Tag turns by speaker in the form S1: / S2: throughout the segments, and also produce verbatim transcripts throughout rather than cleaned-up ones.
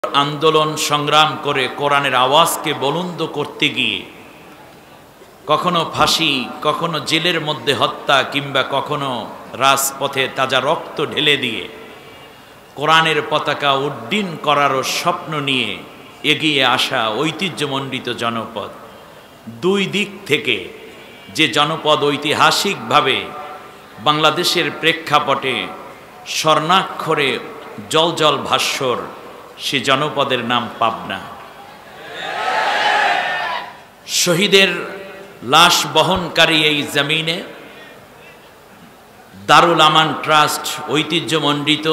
S1: আন্দোলন সংগ্রাম করে কোরআনের আওয়াজকে বুলন্দ করতে গিয়ে কখনো ফাঁসি, কখনো জেলের মধ্যে হত্যা, কিংবা কখনো রাজপথে তাজা রক্ত ঢেলে দিয়ে কোরআনের পতাকা উড্ডীন করারও স্বপ্ন নিয়ে এগিয়ে আসা ঐতিহ্যমণ্ডিত জনপদ। দুই দিক থেকে যে জনপদ ঐতিহাসিকভাবে বাংলাদেশের প্রেক্ষাপটে স্বর্ণাক্ষরে জলজল ভাস্বর, সে জনপদের নাম পাবনা। শহীদের লাশ বহনকারী এই জমিনে দারুল আমান ট্রাস্ট ঐতিহ্যমণ্ডিত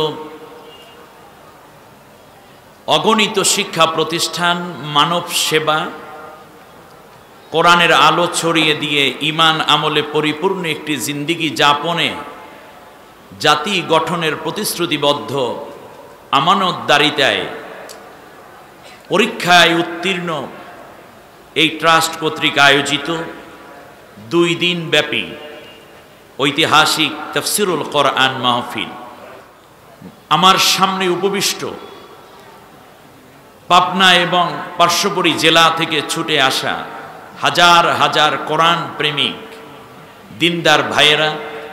S1: অগণিত শিক্ষা প্রতিষ্ঠান, মানব সেবা, কোরআনের আলো ছড়িয়ে দিয়ে ঈমান আমলে পরিপূর্ণ একটি জিন্দিগি যাপনে জাতি গঠনের প্রতিশ্রুতিবদ্ধ আমানতদারিতায় পরীক্ষায় উত্তীর্ণ এই ট্রাস্ট কর্তৃক আয়োজিত দুই দিন ব্যাপী ঐতিহাসিক তাফসিরুল কোরআন মাহফিল। আমার সামনে উপবিষ্ট পাবনা এবং পার্শ্ববর্তী জেলা থেকে ছুটে আসা হাজার হাজার কোরআন প্রেমিক দিনদার ভাইয়েরা,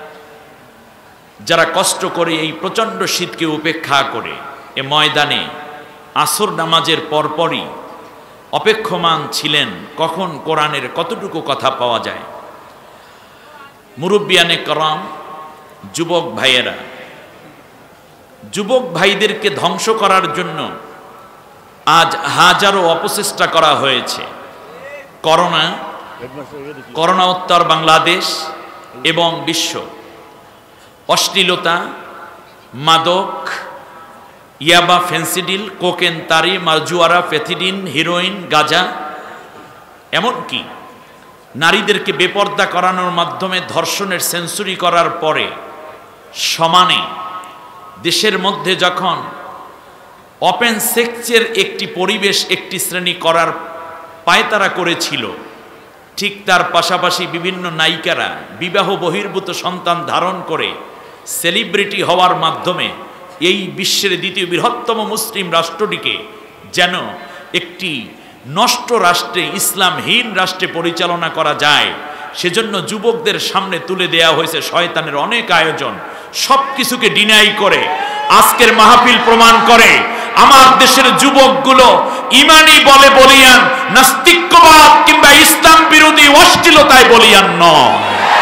S1: যারা কষ্ট করে এই প্রচণ্ড শীতকে উপেক্ষা করে এ ময়দানে আসর নামাজের পরপরই অপেক্ষমান ছিলেন কখন কোরআনের কতটুকু কথা পাওয়া যায়। মুরব্বিয়ানে করম, যুবক ভাইয়েরা, যুবক ভাইদেরকে ধ্বংস করার জন্য আজ হাজারো অপচেষ্টা করা হয়েছে। করোনা করোনা উত্তর বাংলাদেশ এবং বিশ্ব, অশ্লীলতা, মাদক, ইয়াবা, ফেন্সিডিল, কোকেন, তারি, মারজুয়ারা, ফেথিডিন, হিরোইন, গাঁজা, এমনকি নারীদেরকে বেপর্দা করানোর মাধ্যমে ধর্ষণের সেঞ্চুরি করার পরে সমানে দেশের মধ্যে যখন ওপেন সেক্সের একটি পরিবেশ একটি শ্রেণী করার পায়তারা করেছিল, ঠিক তার পাশাপাশি বিভিন্ন নায়িকারা বিবাহ বহির্ভূত সন্তান ধারণ করে সেলিব্রিটি হওয়ার মাধ্যমে এই বিশ্বের দ্বিতীয় বৃহত্তম মুসলিম রাষ্ট্রটিকে যেন একটি নষ্ট রাষ্ট্রে, ইসলামহীন রাষ্ট্রে পরিচালনা করা যায়, সেজন্য যুবকদের সামনে তুলে দেয়া হয়েছে শয়তানের অনেক আয়োজন। সব কিছুকে ডিনাই করে আজকের মাহফিল প্রমাণ করে আমার দেশের যুবকগুলো ইমানি বলে বলিয়ান, নাস্তিক্যবাদ কিংবা ইসলাম বিরোধী অশ্লীলতায় বলিয়ান নয়।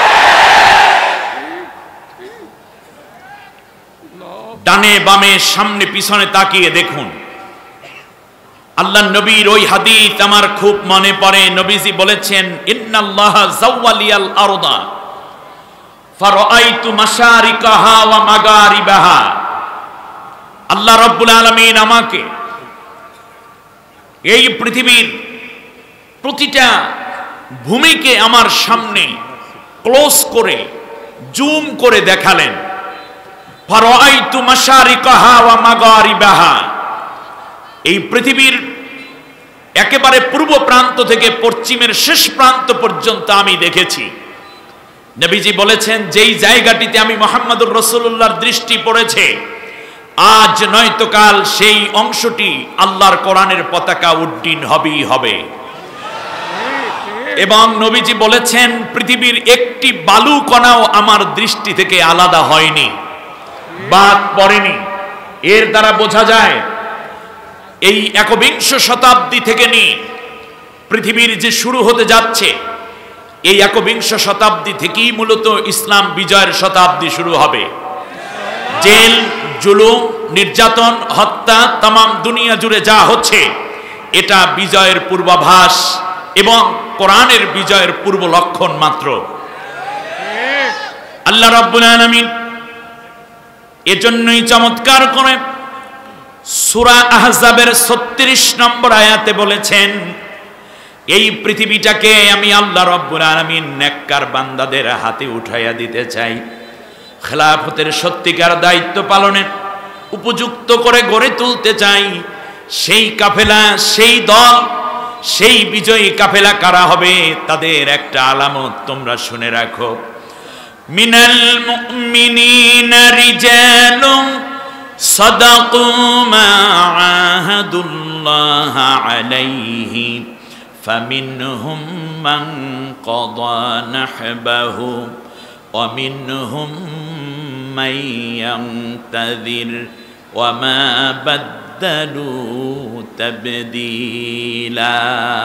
S1: ডানে বামে সামনে পিছনে তাকিয়ে দেখুন, আল্লাহ নবীর ওই হাদিস আমার খুব মনে পড়ে। নবীজি বলেছেন, ইন্নাল্লাহ যাওয়ালিয়াল আরদা ফারাআইতু মাশারিকাহা ওয়া মাগারিবাহা। আল্লাহ রাব্বুল আলামিন আমাকে এই পৃথিবীর প্রতিটা ভূমিকে আমার সামনে ক্লোজ করে জুম করে দেখালেন। ফারাআইতু মাশারিকাহা ওয়া মাগারিবাহা, এই পৃথিবীর একেবারে পূর্ব প্রান্ত থেকে পশ্চিমের শেষ প্রান্ত পর্যন্ত আমি দেখেছি। নবীজি বলেছেন, যেই জায়গাটিতে আমি মুহাম্মদুর রাসূলুল্লাহর দৃষ্টি পড়েছে, আজ নয়তো কাল সেই অংশটি আল্লাহর কোরআনের পতাকা উড্ডীন হবেই হবে। এবং নবীজি বলেছেন, পৃথিবীর একটি বালু কণাও আমার দৃষ্টি থেকে আলাদা হয়নি, বাদ পড়েনি। এর দ্বারা বোঝা যায় এই একবিংশ শতাব্দী থেকে নিয়ে পৃথিবীর যে শুরু হতে যাচ্ছে, এই একবিংশ শতাব্দী থেকেই মূলত ইসলাম বিজয়ের শতাব্দী শুরু হবে। জেল, জুলুম, নির্যাতন, হত্যা তামাম দুনিয়া জুড়ে যা হচ্ছে, এটা বিজয়ের পূর্বাভাস এবং কোরআনের বিজয়ের পূর্ব লক্ষণ মাত্র। আল্লাহ রাব্বুল আলামিন এজন্যই চমৎকার করে সূরা আহজাবের ছত্রিশ নম্বর আয়াতে বলেছেন, এই পৃথিবীটাকে আমি আল্লাহ রাব্বুল আলামিন নেককার বান্দাদের হাতে উঠাইয়া দিতে চাই। খেলাফতের সত্যিকার দায়িত্ব পালনের উপযুক্ত করে গড়ে তুলতে চাই। সেই কাফেলা, সেই দল, সেই বিজয়ী কাফেলা কারা হবে, তাদের একটা আলামত তোমরা শুনে রাখো। মিনাল মুমিনিনা রিজালুন সাদাকু মা আহাদুল্লাহ আলাইহি ফামিনহুম মান কাদা নাহবাহু ওয়া মিনহুম মান ইয়ানতাযির ওয়া মা বাদদালু তাবদীলা।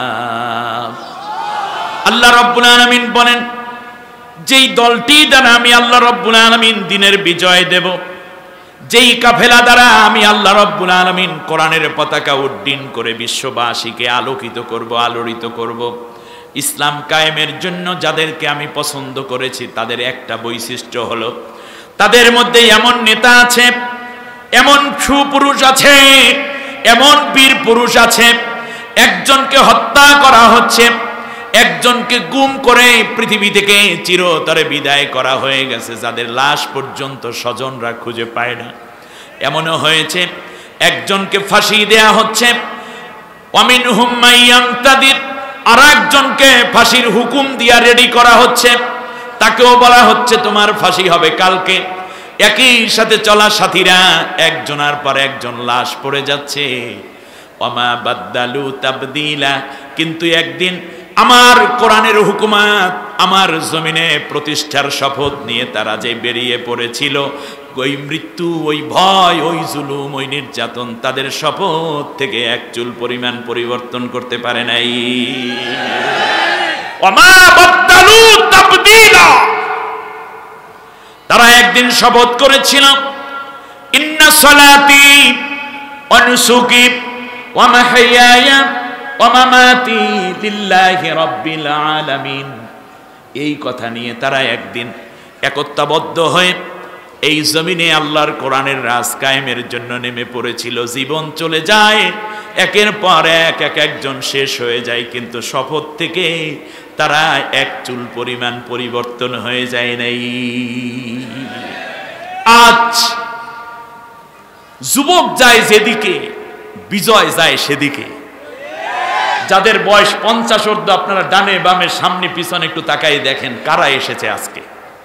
S1: আল্লাহ রাব্বুল আলামিন বলেন, যেই দলটি দ্বারা আমি আল্লাহ রাব্বুল আলামিন দিনের বিজয় দেব, যেই কাফেলা দ্বারা আমি আল্লাহ রাব্বুল আলামিন কোরআনের পতাকা উড্ডীন করে বিশ্ববাসীকে আলোকিত করব, আলোড়িত করব, ইসলাম কায়েমের জন্য যাদেরকে আমি পছন্দ করেছি তাদের একটা বৈশিষ্ট্য হলো তাদের মধ্যে এমন নেতা আছে, এমন সুপুরুষ আছে, এমন বীর পুরুষ আছে, একজনকে হত্যা করা হচ্ছে, একজনকে গুম করে পৃথিবী থেকে চিরতরে বিদায় করা হয়ে গেছে, যাদের লাশ পর্যন্ত স্বজনরা খুঁজে পায় না। এমনও হয়েছে একজনকে ফাঁসি দেয়া হচ্ছে, ওয়ামিনহুম মাইয়ান্তাদির, আর একজনকে ফাঁসির হুকুম দিয়া রেডি করা হচ্ছে, তাকেও বলা হচ্ছে তোমার ফাঁসি হবে কালকে। একই সাথে চলা সাথীরা একজনের পর একজন লাশ পড়ে যাচ্ছে। ওয়ামা বাদদালু তাবদীলা, কিন্তু একদিন আমার কোরআনের হুকুমাত আমার জমিনে প্রতিষ্ঠার শপথ নিয়ে তারা যে বেরিয়ে পড়েছিল, ওই মৃত্যু, ওই ভয়, ওই জুলুম, ওই নির্যাতন তাদের শপথ থেকে এক চুল পরিমাণ পরিবর্তন করতে পারে নাই। ওয়ামা বাদদালু তাবদীলা, তারা একদিন শপথ করেছিল, ইন্না সলাতি ওয়া নুসুকি ওয়া মাহইয়ায়া ওয়া মামাতি লিল্লাহি রাব্বিল আলামিন। এই কথা নিয়ে তারা একদিন একত্ববদ্ধ হয়ে এই জমিনে আল্লাহর কোরআনের রাজ কায়েমের জন্য নেমে পড়েছিল। জীবন চলে যায়, একের পর এক এক একজন শেষ হয়ে যায়, কিন্তু শপথ থেকে তারা এক চুল পরিমাণ পরিবর্তন হয়ে যায় নাই। আজ যুবক যায় যেদিকে, বিজয় যায় সেদিকে। যাদের বয়স পঞ্চাশ ঊর্ধ্ব, আপনারা ডানে বামে সামনে পিছনে একটু তাকাই দেখেন কারা এসেছে আজকে।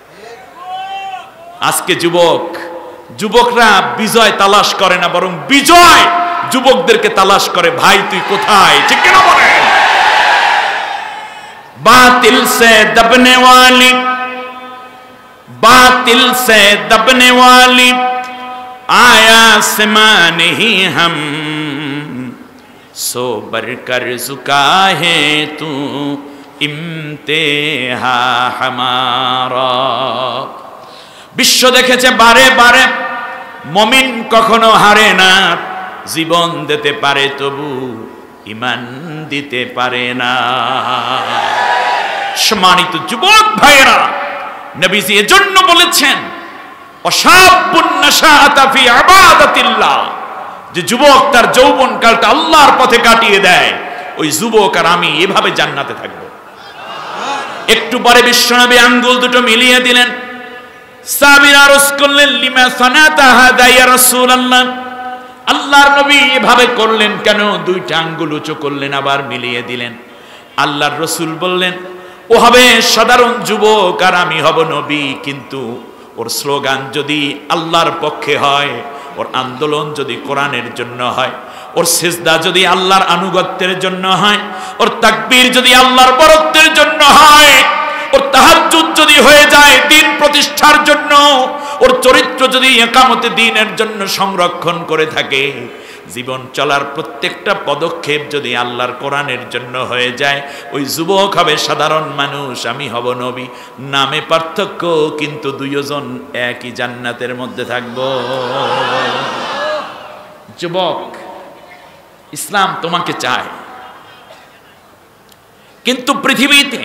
S1: আজকে যুবক যুবকরা বিজয় তালাশ করে না, বরং বিজয় যুবকদেরকে তালাশ করে। ভাই তুই কোথায়? ঠিক কিনা বলেন? बातिल से दबने वाली, बातिल से दबने वाली आया समान ही हम, सो बरकर झुका है तू इम्तिहा हमारा। বিশ্ব দেখেছে বারে বারে মুমিন কখনো হারে না, জীবন দিতে পারে তবু ঈমান দিতে পারে না। সম্মানিত যুবক ভাইয়েরা, নবীজি এজন্য বলেছেন ওয়াশাবুন নাশাআতা ফি ইবাদাতিল্লাহ, যে যুবক তার যৌবন কালটা আল্লাহর পথে কাটিয়ে দেয়, ওই যুবক আর আমি এভাবে জান্নাতে থাকব। একটু পরে বিশ্বনবী আঙ্গুল দুটো মিলিয়ে দিলেন। সাহাবীরা আরজ করলেন লিমা সানাতা হাদা ইয়া রাসূলুল্লাহ, আল্লাহর নবী এভাবে করলেন কেন? দুইটা আঙ্গুল উঁচু করলেন, আবার মিলিয়ে দিলেন। আল্লাহর রাসূল বললেন ও হবে সাধারণ যুবক আর আমি হব নবী, কিন্তু ওর স্লোগান যদি আল্লাহর পক্ষে হয়, ওর আন্দোলন যদি কোরআনের জন্য হয়, ওর সিজদা যদি আল্লাহর আনুগত্যের জন্য হয়, ওর তাকবীর যদি আল্লাহর বরত্বের জন্য হয়, ওর তাহাজ্জুদ যদি হয়ে যায় দ্বীন প্রতিষ্ঠার জন্য, ওর চরিত্র যদি ইকামতে দ্বীনের জন্য সংরক্ষণ করে থাকে, জীবন চলার প্রত্যেকটা পদক্ষেপ যদি আল্লাহর কোরআনের জন্য হয়ে যায়, ওই যুবক হবে সাধারণ মানুষ, আমি হব নবী। নামে পার্থক্য, কিন্তু দুইজন একই জান্নাতের মধ্যে থাকব। যুবক, ইসলাম তোমাকে চায়, কিন্তু পৃথিবীতে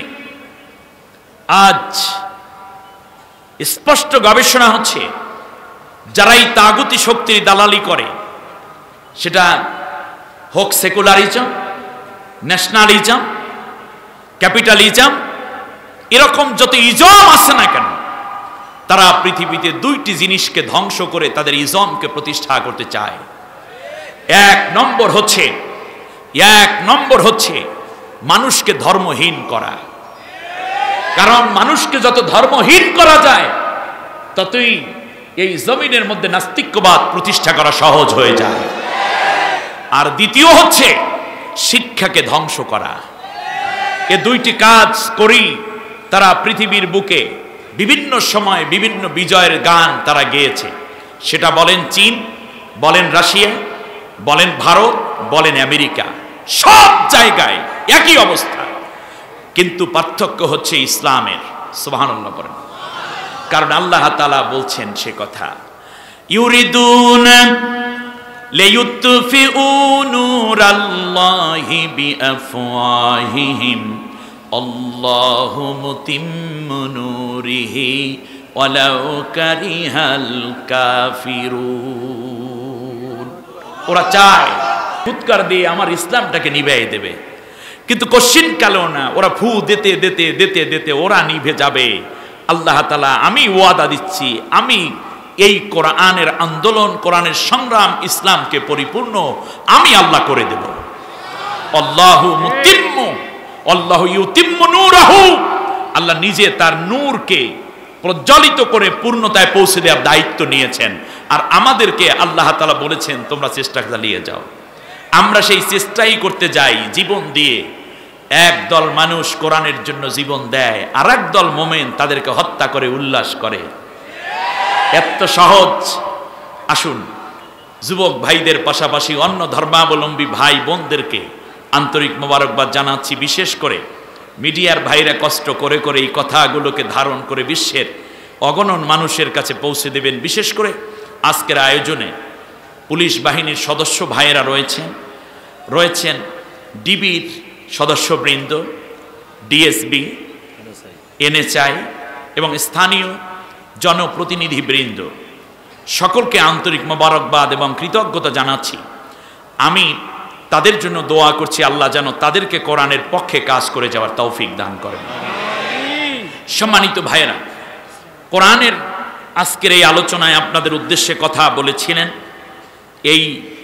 S1: আজ স্পষ্ট গবেষণা হচ্ছে, যারাই তাগুতি শক্তির দালালি করে, সেটা হোক সেকুলারিজম, ন্যাশনালিজম, ক্যাপিটালিজম, এরকম যত ইজম আছে না কেন, তারা পৃথিবীতে দুইটি জিনিসকে ধ্বংস করে তাদের ইজমকে প্রতিষ্ঠা করতে চায়। এক নম্বর হচ্ছে এক নম্বর হচ্ছে মানুষকে ধর্মহীন করা। কারণ মানুষকে যত ধর্মহীন করা যায়, ততই এই জমিনের মধ্যে নাস্তিক্যবাদ প্রতিষ্ঠা করা সহজ হয়ে যায়। আর দ্বিতীয় হচ্ছে শিক্ষাকে ধ্বংস করা। এ দুইটি কাজ করি তারা পৃথিবীর বুকে বিভিন্ন সময় বিভিন্ন বিজয়ের গান তারা গেয়েছে। সেটা বলেন চীন, বলেন রাশিয়া, বলেন ভারত, বলেন আমেরিকা, সব জায়গায় একই অবস্থা। কিন্তু পার্থক্য হচ্ছে ইসলামের। সুবহানাল্লাহ বলেন। কারণ আল্লাহ তাআলা বলছেন সে কথা, ইউরিদুনা লিয়ুতফিউ নূরাল্লাহি বিআফওয়াহিহিম আল্লাহু মুতিম্মু নূরিহি ওয়ালাউ কারিহাল কাফিরুন। ওরা চায় ফুৎকার দিয়ে আমার ইসলামটাকে নিভিয়ে দেবে, কিন্তু কশিন কালেও না, ওরা ফু দিতে দিতে দিতে দিতে ওরা নিভে যাবে। আল্লাহ তাআলা আমি ওয়াদা দিচ্ছি, আমি এই কোরআনের আন্দোলন, কোরআনের সংগ্রাম, ইসলামকে পরিপূর্ণ আমি আল্লাহ করে দেব। আল্লাহু মুতিম্মু আল্লাহু ইউতিম্মু নূরাহু, আল্লাহ নিজে তার নূরকে প্রজ্বলিত করে পূর্ণতায় পৌঁছে দেওয়ার দায়িত্ব নিয়েছেন। আর আমাদেরকে আল্লাহ তাআলা বলেছেন তোমরা চেষ্টা চালিয়ে যাও। আমরা সেই চেষ্টাই করতে যাই জীবন দিয়ে। এক দল মানুষ কোরআনের জন্য জীবন দেয়, আর এক দল মোমেন তাদেরকে হত্যা করে উল্লাস করে। এত সহজ। আসুন যুবক ভাইদের পাশাপাশি অন্য ধর্মাবলম্বী ভাই বোনদেরকে আন্তরিক মোবারকবাদ জানাচ্ছি। বিশেষ করে মিডিয়ার ভাইরা কষ্ট করে করে এই কথাগুলোকে ধারণ করে বিশ্বের অগণন মানুষের কাছে পৌঁছে দেবেন। বিশেষ করে আজকের আয়োজনে পুলিশ বাহিনীর সদস্য ভাইয়েরা রয়েছেন, রয়েছেন ডিবির সদস্যবৃন্দ, ডিএসবি, এনএসআই এবং স্থানীয় জনপ্রতিনিধিবৃন্দ, সকলকে আন্তরিক মোবারকবাদ এবং কৃতজ্ঞতা জানাচ্ছি। আমি তাদের জন্য দোয়া করছি আল্লাহ যেন তাদেরকে কোরআনের পক্ষে কাজ করে যাওয়ার তৌফিক দান করেন। সম্মানিত ভাইয়েরা, কোরআনের আজকের এই আলোচনায় আপনাদের উদ্দেশ্যে কথা বলেছিলেন এই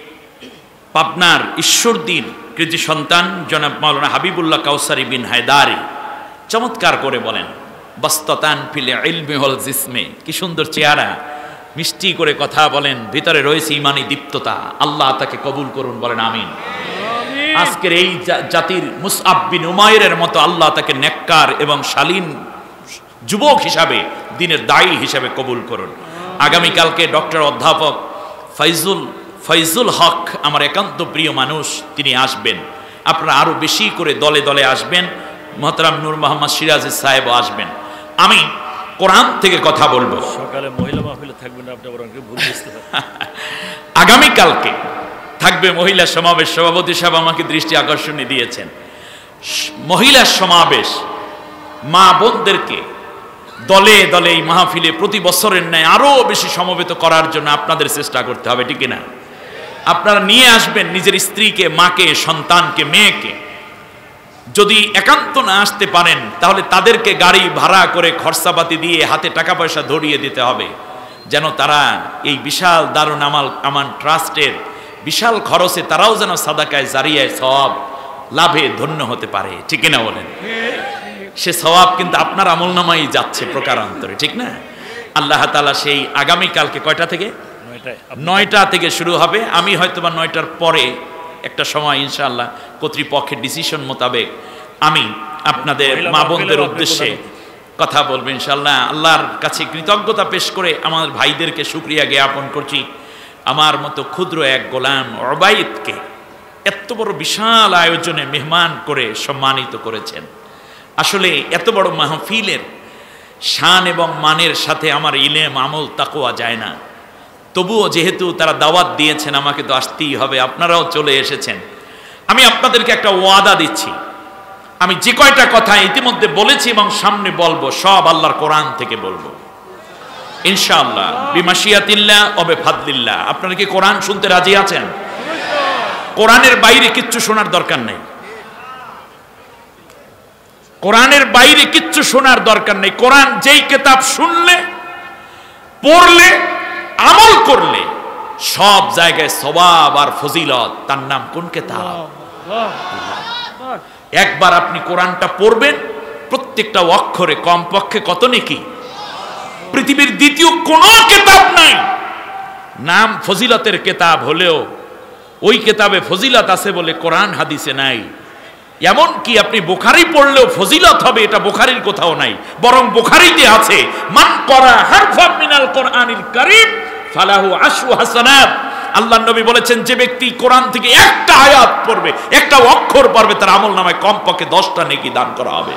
S1: পাবনার ঈশ্বরদীর কৃতি সন্তান জনাব মাওলানা হাবিবুল্লাহ কাউসারি বিন হায়দারি। চমৎকার করে বলেন, বাস্ততান ফিলে ইলমি হল জিসমে। কি সুন্দর চেহারা, মিষ্টি করে কথা বলেন, ভিতরে রয়েছে ইমানি দীপ্ততা। আল্লাহ তাকে কবুল করুন, বলেন আমিন। আজকের এই জাতির মুসআব বিন উমাইরের মতো আল্লাহ তাকে নেককার এবং শালীন যুবক হিসাবে, দিনের দায়ী হিসাবে কবুল করুন। আগামীকালকে ডক্টর অধ্যাপক ফাইজুল ফয়জুল হক, আমার একান্ত প্রিয় মানুষ, তিনি আসবেন। আপনারা আরো বেশি করে দলে দলে আসবেন। মোহতারাম নূর মোহাম্মদ সিরাজ সাহেবও আসবেন। আমি কোরআন থেকে কথা বলবো।
S2: সকালে মহিলা মাহফিলে থাকবেন আপনি, বরং ভুল বুঝতে পারেন।
S1: আগামীকালকে থাকবে মহিলা সমাবেশ। সভাপতি সাহেব আমাকে দৃষ্টি আকর্ষণে দিয়েছেন। মহিলা সমাবেশ, মা বোনদেরকে দলে দলে এই মাহফিলে প্রতি বছরের ন্যায় আরো বেশি সমবেত করার জন্য আপনাদের চেষ্টা করতে হবে, ঠিক না? আপনারা নিয়ে আসবেন নিজের স্ত্রীকে, মাকে, সন্তানকে, মেয়েকে। যদি একান্ত না আসতে পারেন তাহলে তাদেরকে গাড়ি ভাড়া করে খরচাপাতি দিয়ে হাতে টাকা পয়সা ধরিয়ে দিতে হবে, যেন তারা এই বিশাল দারুন আমাল আমান ট্রাস্টের বিশাল খরচে তারাও যেন সাদাকায় জারিয়ায় সওয়াব লাভে ধন্য হতে পারে, ঠিক না বলেন? সে সওয়াব কিন্তু আপনার আমলনামাই যাচ্ছে প্রকারান্তরে, ঠিক না? আল্লাহ তাআলা সেই আগামীকালকে কয়টা থেকে? নয়টা থেকে শুরু হবে। আমি হয়তো বা নয়টার পরে একটা সময় ইনশাআল্লাহ কর্তৃপক্ষের ডিসিশন মোতাবেক আমি আপনাদের মা বোনদের উদ্দেশ্যে কথা বলবো ইনশাআল্লাহ। আল্লাহর কাছে কৃতজ্ঞতা পেশ করে আমার ভাইদেরকে শুকরিয়া জ্ঞাপন করছি। আমার মতো ক্ষুদ্র এক গোলাম ওবাইদকে এত বড় বিশাল আয়োজনে মেহমান করে সম্মানিত করেছেন। আসলে এত বড় মাহফিলের শান এবং মানের সাথে আমার ইলম আমল তাকওয়া যায় না। তবুও যেহেতু তারা দাওয়াত দিয়েছেন, আমাকে তো আসতেই হবে। আপনারাও চলে এসেছেন। আমি আপনাদেরকে একটা ওয়াদা দিচ্ছি, আমি যে কয়টা কথা ইতিমধ্যে বলেছি এবং সামনে বলবো সব আল্লাহর কোরআন থেকে বলবো ইনশাআল্লাহ, বিমাশিয়াতিল্লাহ ওয়া বিফাদলিল্লাহ। আপনারা কি কোরআন শুনতে রাজি আছেন? কোরআনের বাইরে কিচ্ছু শোনার দরকার নেই। কোরআনের বাইরে কিচ্ছু শোনার দরকার নেই। কোরআন যেই কিতাব শুনলে, পড়লে, আমল করলে সব জায়গায় সওয়াব আর ফজিলত, তার নাম কোন কিতাব? একবার আপনি কোরআনটা পড়বেন, প্রত্যেকটা অক্ষরে কমপক্ষে কত নেকি? পৃথিবীর দ্বিতীয় কোনো কিতাব নাই, নাম ফজিলতের কিতাব হলেও ওই কিতাবে ফজিলত আছে বলে কোরআন হাদিসে নাই। এমন কি আপনি বুখারী পড়লেও ফজিলত হবে এটা বুখারীর কোথাও নাই, বরং বুখারীতে আছে মান ক্বারা হারফাম মিনাল কোরআনিল কারীম ফালাহু আশরু হাসানাত। আল্লাহর নবী বলেছেন যে ব্যক্তি কোরআন থেকে একটা আয়াত পড়বে, একটা অক্ষর পড়বে, তার আমলনামায় কমপক্ষে দশটা নেকি দান করা হবে।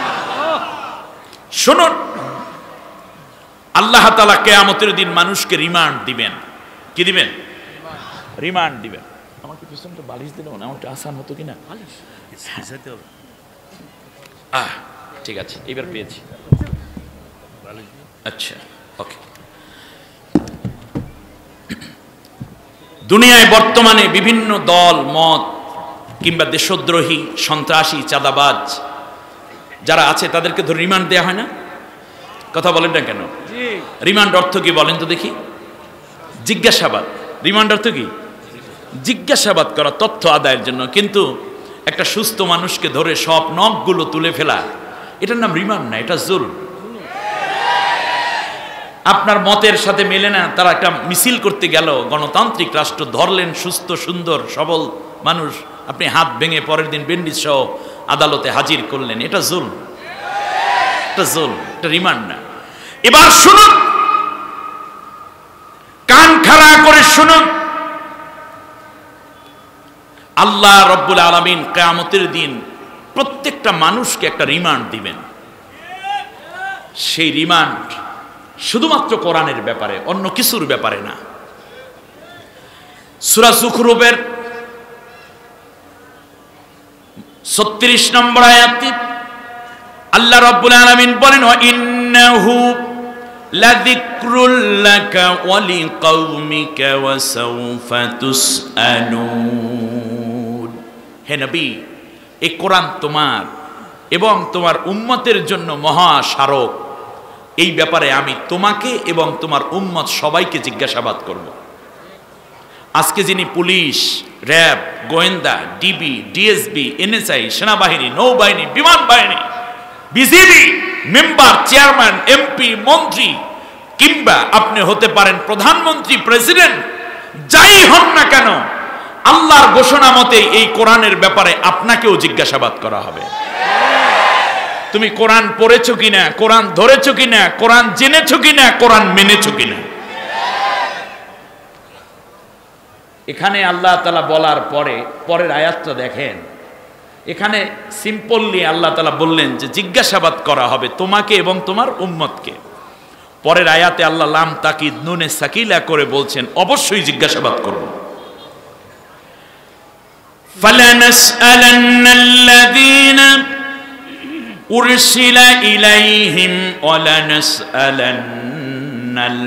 S1: শুনুন, আল্লাহ তাআলা কিয়ামতের দিন মানুষকে রিমান্ড দিবেন। কি দিবেন? রিমান্ড দিবেন। আমাকে পিছনটা বালিশ দিলে না, আমাকে আসান হতো কিনা। আহ ঠিক আছে, এবার পেয়েছি। আচ্ছা ওকে। দুনিয়ায় বর্তমানে বিভিন্ন দল মত কিংবা দেশদ্রোহী, সন্ত্রাসী, চাঁদাবাজ যারা আছে তাদেরকে ধরে রিমান্ড দেওয়া হয় না? কথা বলেন না কেন? রিমান্ড অর্থ কি বলেন তো দেখি? জিজ্ঞাসাবাদ। রিমান্ড অর্থ কি? জিজ্ঞাসাবাদ করা, তথ্য আদায়ের জন্য। কিন্তু একটা সুস্থ মানুষকে ধরে সব নখগুলো তুলে ফেলা, এটার নাম রিমান্ড না, এটা জুলম। আপনার মতের সাথে মেলে না, তারা একটা মিছিল করতে গেল, গণতান্ত্রিক রাষ্ট্র, ধরলেন সুস্থ সুন্দর সবল মানুষ, আপনি হাত ভেঙে পরের দিন ব্যান্ডিজ সহ আদালতে হাজির করলেন, এটা জুলম, এটা জুলম, এটা রিমান্ড না। এবার শুনুন, কান খাড়া করে শুনুন, আল্লাহ রব্বুল আলামিন কিয়ামতের দিন প্রত্যেকটা মানুষকে একটা রিমান্ড দিবেন। সেই রিমান্ড শুধুমাত্র কোরআনের ব্যাপারে, অন্য কিছুর ব্যাপারে না। সূরা যুখরুফের ছত্রিশ নম্বর আয়াতে আল্লাহ রাব্বুল আলামিন বলেন, ওয়া ইন্নাহু লাযিকরুল লাকা ওয়া লিকাওমিকা ওয়া সাওফা তুসআলুন। হে নবী, এই কোরআন তোমার এবং তোমার উম্মতের জন্য মহা স্মারক। এই ব্যাপারে আমি তোমাকে এবং তোমার উম্মত সবাইকে জিজ্ঞাসাবাদ করব। আজকে যিনি পুলিশ, র্যাব, গোয়েন্দা, ডিবি, ডিএসবি, এনএসআই, সেনাবাহিনী, নৌবাহিনী, বিমান বাহিনী, বিজিবি মেম্বার, চেয়ারম্যান, এমপি, মন্ত্রী, কিংবা আপনি হতে পারেন প্রধানমন্ত্রী, প্রেসিডেন্ট, যাই হন না কেন, আল্লাহর ঘোষণা মতে এই কোরআনের ব্যাপারে আপনাকেও জিজ্ঞাসাবাদ করা হবে। তুমি কোরআন পড়েছো কিনা, কোরআন ধরেছো কিনা, কোরআন জেনেছো কিনা, কোরআন মেনেছো কিনা। এখানে আল্লাহ তাআলা বলার পরে পরের আয়াতটা দেখেন, এখানে সিম্পললি আল্লাহ তাআলা বললেন যে জিজ্ঞাসাবাদ করা হবে তোমাকে এবং তোমার উম্মতকে। পরের আয়াতে আল্লাহ লাম তাকিদ নুনে সাকিলা করে বলছেন অবশ্যই জিজ্ঞাসাবাদ করব। ফালানাসআলান্নাল্লাযীনা উরসিলা ইলাইহিম ওয়া লানাসআলান্নাল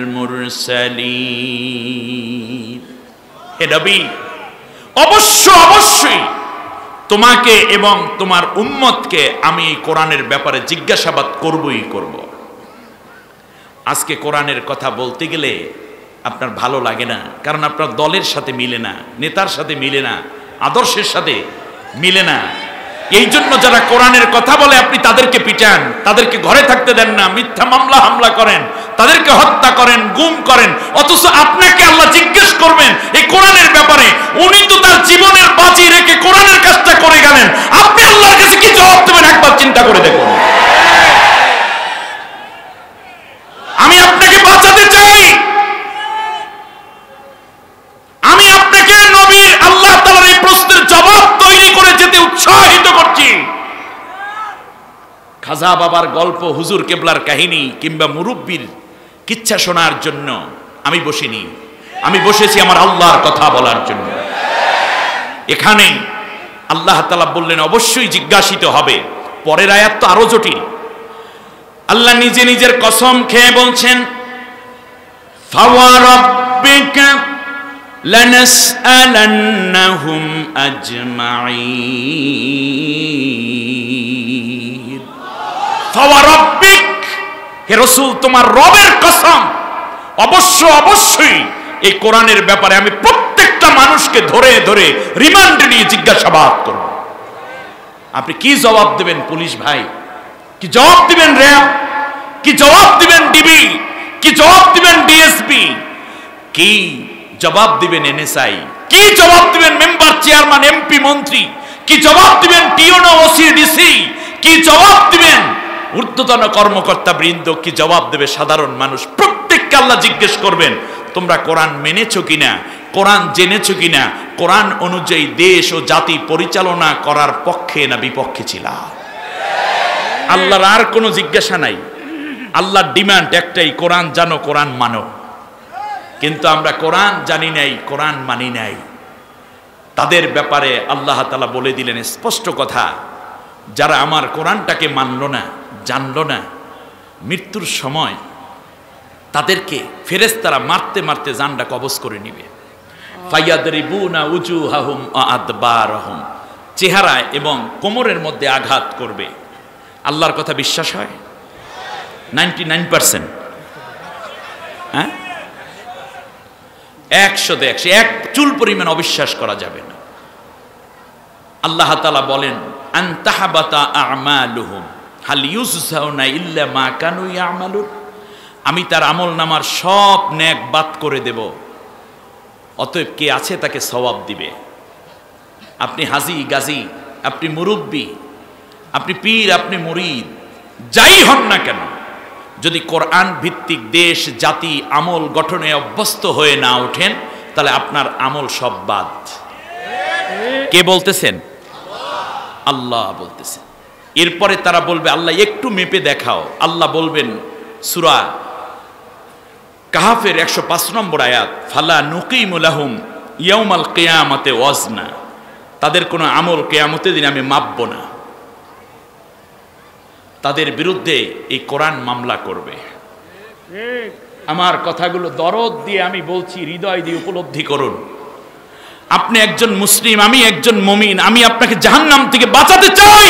S1: মুরসালিন। হে নবী, অবশ্য অবশ্যই তোমাকে এবং তোমার উম্মতকে আমি এই কোরআনের ব্যাপারে জিজ্ঞাসাবাদ করবই করব। আজকে কোরআনের কথা বলতে গেলে আপনার ভালো লাগে না, কারণ আপনার দলের সাথে মিলে না, নেতার সাথে মিলে না, আদর্শের সাথে মিলে না। এই জন্য যারা কোরআনের কথা বলে আপনি তাদেরকে পিটান, তাদেরকে ঘরে থাকতে দেন না, মিথ্যা মামলা হামলা করেন, তাদেরকে হত্যা করেন, গুম করেন। অথচ আপনাকে আল্লাহ জিজ্ঞেস করবেন এই কোরআনের ব্যাপারে। উনি তো তার জীবনের বাজি রেখে কোরআনের কাজটা করে গেলেন, আপনি আল্লাহর কাছে কি জবাব দেবেন একবার চিন্তা করে দেখুন। আমি আপনাকে বাঁচাতে চাই, আমি আপনাকে নবীর আল্লাহ তাআলার এই প্রশ্নের জবাব তৈরি করে যেতে উৎসাহিত করছি। খাজা বাবার গল্প, হুজুর কেবলার কাহিনী কিংবা মুরব্বির কিচ্ছা শোনার জন্য আমি বসিনি, আমি বসেছি আমার আল্লাহর কথা বলার জন্য। এখানে আল্লাহ তাআলা বললেন অবশ্যই জিজ্ঞাসিত হবে। পরের আয়াত তো আরো জটিল। আল্লাহ নিজে নিজের কসম খেয়ে বলছেন, ফাওয়ারাব্বিকা লানাসআলান্নাহুম আজমাইন। ফাওয়ারাব্বিক, হে রাসূল তোমার রবের কসম, অবশ্য অবশ্যই এই কোরআনের ব্যাপারে আমি প্রত্যেকটা মানুষকে ধরে ধরে রিমান্ডে নিয়ে জিজ্ঞাসাবাদ করব। আপনি কি জবাব দেবেন পুলিশ ভাই? কি জবাব দিবেন র্যাব? কি জবাব দিবেন ডিবি? কি জবাব দিবেন ডিএসপি, কি জবাব দিবেন এনএসআই, কি জবাব দিবেন মেম্বার চেয়ারম্যান এমপি মন্ত্রী, কি জবাব দিবেন টিওনো ওসি ডিসি, কি জবাব দিবেন ঊর্ধ্বতন কর্মকর্তা বৃন্দ, কি জবাব দেবে সাধারণ মানুষ? প্রত্যেককে আল্লাহ জিজ্ঞেস করবেন তোমরা কোরআন মেনেছো কিনা, কোরআন জেনেছো কিনা, কোরআন অনুযায়ী দেশ ও জাতি পরিচালনা করার পক্ষে না বিপক্ষে ছিল। আল্লাহর আর কোনো জিজ্ঞাসা নাই, আল্লাহর ডিমান্ড একটাই, কোরআন জানো, কোরআন মানো। কিন্তু আমরা কোরআন জানি নাই, কোরআন মানি নাই। তাদের ব্যাপারে আল্লাহ তাআলা বলে দিলেন স্পষ্ট কথা, যারা আমার কোরআনটাকে মানলো না, জানলো না, মৃত্যুর সময় তাদেরকে ফেরেশতারা মারতে মারতে জানটা কবজ করে নিবে। ফায়াদরিবুনা উজুহাহুম ওয়া আদবারহুম, চেহারা এবং কোমরের মধ্যে আঘাত করবে। আল্লাহর কথা বিশ্বাস হয়? নাইনটি নাইন পার্সেন্ট হ্যাঁ, একশোতে একশো, এক চুল পরিমাণ অবিশ্বাস করা যাবে না। আল্লাহ তাআলা বলেন আনতাহাবাতা আমালুহুম হাল ইউজজাউনা ইল্লা মা কানু ইয়ামালুন, আমি তার আমল নামার সব নেক বাদ করে দেব, অতএব কে আছে তাকে সওয়াব দিবে। আপনি হাজি গাজী, আপনি মুরব্বী, আপনি পীর, আপনি মুরিদ, যাই হন না কেন, যদি কোরআন ভিত্তিক দেশ জাতি আমল গঠনে অভ্যস্ত হয়ে না ওঠেন, তাহলে আপনার আমল সব বাদ। কে বলতেছেন? আল্লাহ বলতেছেন। এরপরে তারা বলবে আল্লাহ একটু মেপে দেখাও। আল্লাহ বলবেন সূরা কাহাফের একশো পাঁচ নম্বর আয়াত, ফালা নুকিমু লাহুম ইয়াউমাল কিয়ামাতে ওয়াজনা, তাদের কোনো আমল কিয়ামতের দিন আমি মাপব না। তাদের বিরুদ্ধে এই কোরআন মামলা করবে। আমার কথাগুলো দরদ দিয়ে আমি বলছি, হৃদয় দিয়ে উপলব্ধি করুন। আপনি একজন মুসলিম, আমি একজন মুমিন, আমি আপনাকে জাহান্নাম থেকে বাঁচাতে চাই।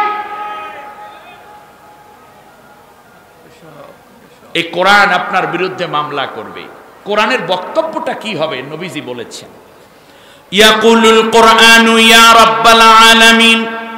S1: এই কোরআন আপনার বিরুদ্ধে মামলা করবে। কোরআনের বক্তব্যটা কি হবে? নবীজি বলেছেন ইয়াকুলুল কোরআনু ইয়া রাব্বাল আলামিন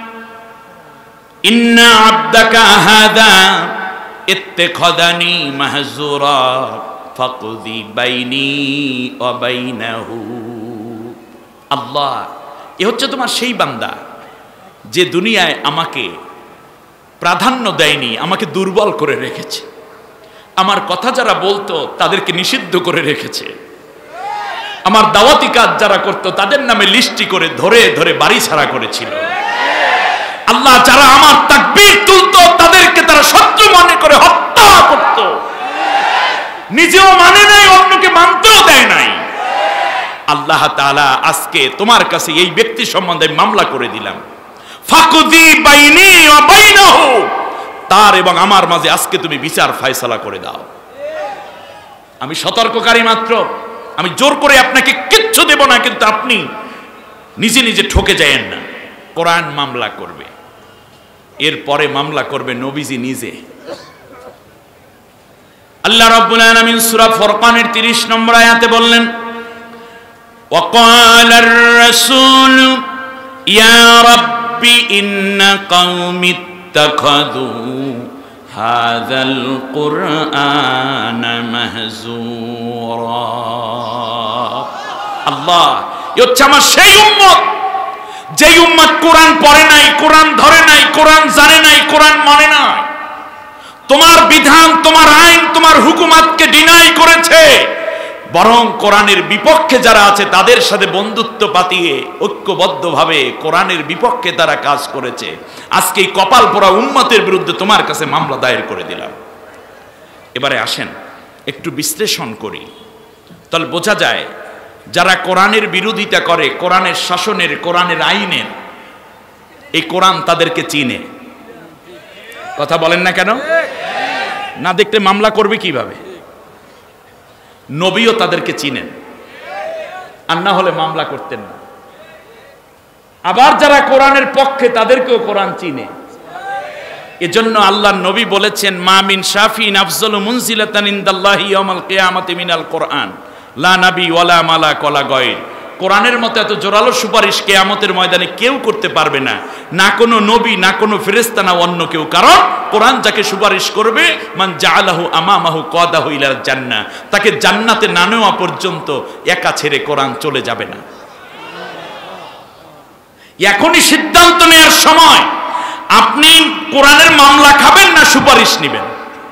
S1: ইন্না আবদাকা হাদা ইত্তাখাদানি মাহজুরা ফাকদি বাইনি ওয়া বাইনাহু। আল্লাহ, এ হচ্ছে তোমার সেই বান্দা যে দুনিয়ায় আমাকে প্রাধান্য দেয়নি, আমাকে দুর্বল করে রেখেছে, আমার কথা যারা বলতো তাদেরকে নিষিদ্ধ করে রেখেছে, আমার দাওয়াতি কাজ যারা করতো তাদের নামে লিস্টি করে ধরে ধরে বাড়ি ছাড়া করেছিল। আল্লাহ, যারা আমার তাকবীর তুলতো তাদেরকে তারা শত্রু মনে করে হত্যা করত, নিজেও মানে নাই, অন্যকে মানতেও দেয় নাই। আল্লাহ তাআলা আজকে তোমার কাছে এই ব্যক্তি সম্বন্ধে মামলা করে দিলাম, ফাকুদি বাইনি ওয়া বাইনাহু, তার এবং আমার মাঝে আজকে তুমি বিচার ফয়সালা করে দাও। আমি সতর্ককারী মাত্র, আমি জোর করে আপনাকে কিচ্ছু দেব না, কিন্তু আপনি নিজে নিজে ঠকে যায়েন না। কোরআন মামলা করবে, এরপরে মামলা করবে নবীজি নিজে। আল্লাহ রাব্বুল আলামিন সূরা ফুরকানের তিরিশ নম্বর আয়াতে বললেন ওয়াকালার রাসূল ইয়া রাব্বি ইন্না কওমি ইত্তাখাযু হাযাল কুরআনা মাহজুরা। আল্লাহ, এ হচ্ছে আমার সেই উম্মত যেই উম্মত কোরআন পড়ে নাই, কোরআন ধরে নাই, কোরআন জানে নাই, কোরআন মানে নাই। তোমার বিধান, তোমার আইন, তোমার হুকুমাতকে ডিনাই করেছে, বরং কোরআনের বিপক্ষে যারা আছে তাদের সাথে বন্ধুত্ব পাতিয়ে ঐক্যবদ্ধভাবে কোরআনের বিপক্ষে তারা কাজ করেছে। আজকে এই কপাল পোড়া উম্মতের বিরুদ্ধে তোমার কাছে মামলা দায়ের করে দিলাম। এবারে আসেন একটু বিশ্লেষণ করি, তাহলে বোঝা যায় যারা কোরআনের বিরোধিতা করে, কোরআনের শাসনের, কোরআনের আইনের, এই কোরআন তাদেরকে চিনে। কথা বলেন না কেন? না দেখতে মামলা করবে কিভাবে? নবীও তাদেরকে চিনেন, আর না হলে মামলা করতেন না। আবার যারা কোরআনের পক্ষে তাদেরকেও কোরআন চিনে। এজন্য আল্লাহর নবী বলেছেন মা মিন শাফিন আফজালু মুনজিলাতান ইনদাল্লাহি ইয়াউমাল কিয়ামাতি মিনাল কোরআন লা নবী ওয়ালা মালাক ওয়ালা গায়র। কোরআনের মতো এত জোরালো সুপারিশ কিয়ামতের ময়দানে কেউ করতে পারবে না, না কোনো নবী, না কোনো ফেরেশতা, না অন্য কেউ। কারণ কোরআন যাকে সুপারিশ করবে, মান জাআলাহু আমামাহু কাদাহু ইলাল জান্নাহ, তাকে জান্নাতে না নেওয়া পর্যন্ত একা ছেড়ে কোরআন চলে যাবে না। এখনই সিদ্ধান্ত নেওয়ার সময়, আপনি কোরআনের মামলা খাবেন না সুপারিশ নেবেন।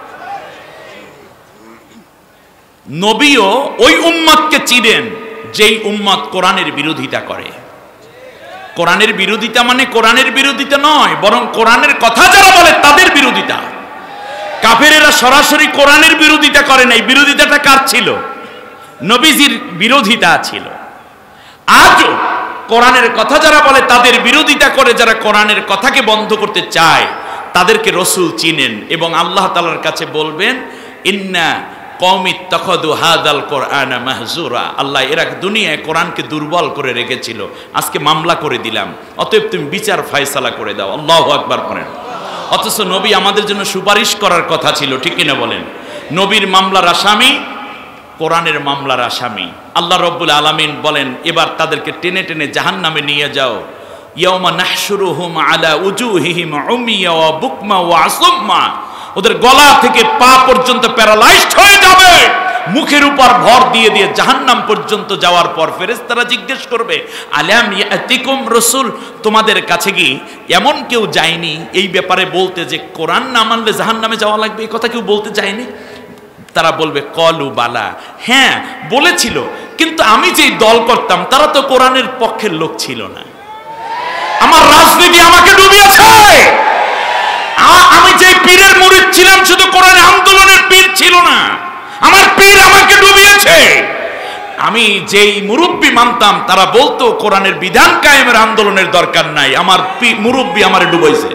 S1: নবীও ওই উম্মতকে চিনেন যেই উম্মত কোরআনের বিরোধিতা করে। কোরআনের বিরোধিতা মানে কোরআনের বিরোধিতা নয়, বরং কোরআনের কথা যারা বলে তাদের বিরোধিতা। কাফেরেরা সরাসরি কোরআনের বিরোধিতা করে নাই। বিরোধিতাটা কার ছিল? নবীজির বিরোধিতা ছিল। আজও কোরআনের কথা যারা বলে তাদের বিরোধিতা করে, যারা কোরআনের কথাকে বন্ধ করতে চায় তাদেরকে রসুল চিনেন এবং আল্লাহ তাআলার কাছে বলবেন, ইন্না কওমি ইত্তাখাযু হাযাল কোরআনা মাহজুরা। আল্লাহ এরা দুনিয়ায় কোরআনকে দুর্বল করে রেখেছিল, আজকে মামলা করে দিলাম, অতএব তুমি বিচার ফয়সালা করে দাও। আল্লাহু আকবার করেন। অথচ নবী আমাদের জন্য সুপারিশ করার কথা ছিল, ঠিক কিনা বলেন? নবীর মামলার আসামি, কোরআনের মামলার আসামি। আল্লাহ রব্বুল আলামিন বলেন, এবার তাদেরকে টেনে টেনে জাহান্নামে নিয়ে যাও। ইয়াউমা নাহশুরুহুম আলা উজুহিহিম উমিয়া ওয়া বুকমা ওয়া আসুম্মা। ওদের গলা থেকে পা পর্যন্ত প্যারালাইজড হয়ে যাবে, মুখের উপর ভর দিয়ে দিয়ে জাহান্নাম পর্যন্ত যাওয়ার পর ফেরেশতারা জিজ্ঞেস করবে, আলাম ইয়াতিকুম রাসূল, তোমাদের কাছে কি এমন কেউ যায়নি এই ব্যাপারে বলতে যে কোরআন না মানলে জাহান্নামে যাওয়া লাগবে? এই কথা কেউ বলতে যায়নি? তারা বলবে, কলু বালা, হ্যাঁ বলেছিল, কিন্তু আমি যেই দল করতাম তারা তো কোরআনের পক্ষের লোক ছিল না। আমার রাজনীতি আমাকে ডুবিয়েছে। আমি যে পীরের মুরিদ ছিলাম শুধু কোরআন আন্দোলনের পীর ছিল না, আমার পীর আমাকে ডুবিয়েছে। আমি যেই মুরব্বী মানতাম তারা বলতো কোরআনের বিধান কায়েমের আন্দোলনের দরকার নাই, আমার মুরব্বী আমারে ডুবাইছে।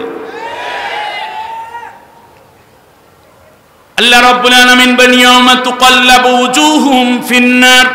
S1: আল্লাহ রাব্বুল আলামিন বলেন, ইয়াউমা তুকাল্লাবু উজুহুম ফিন্নার।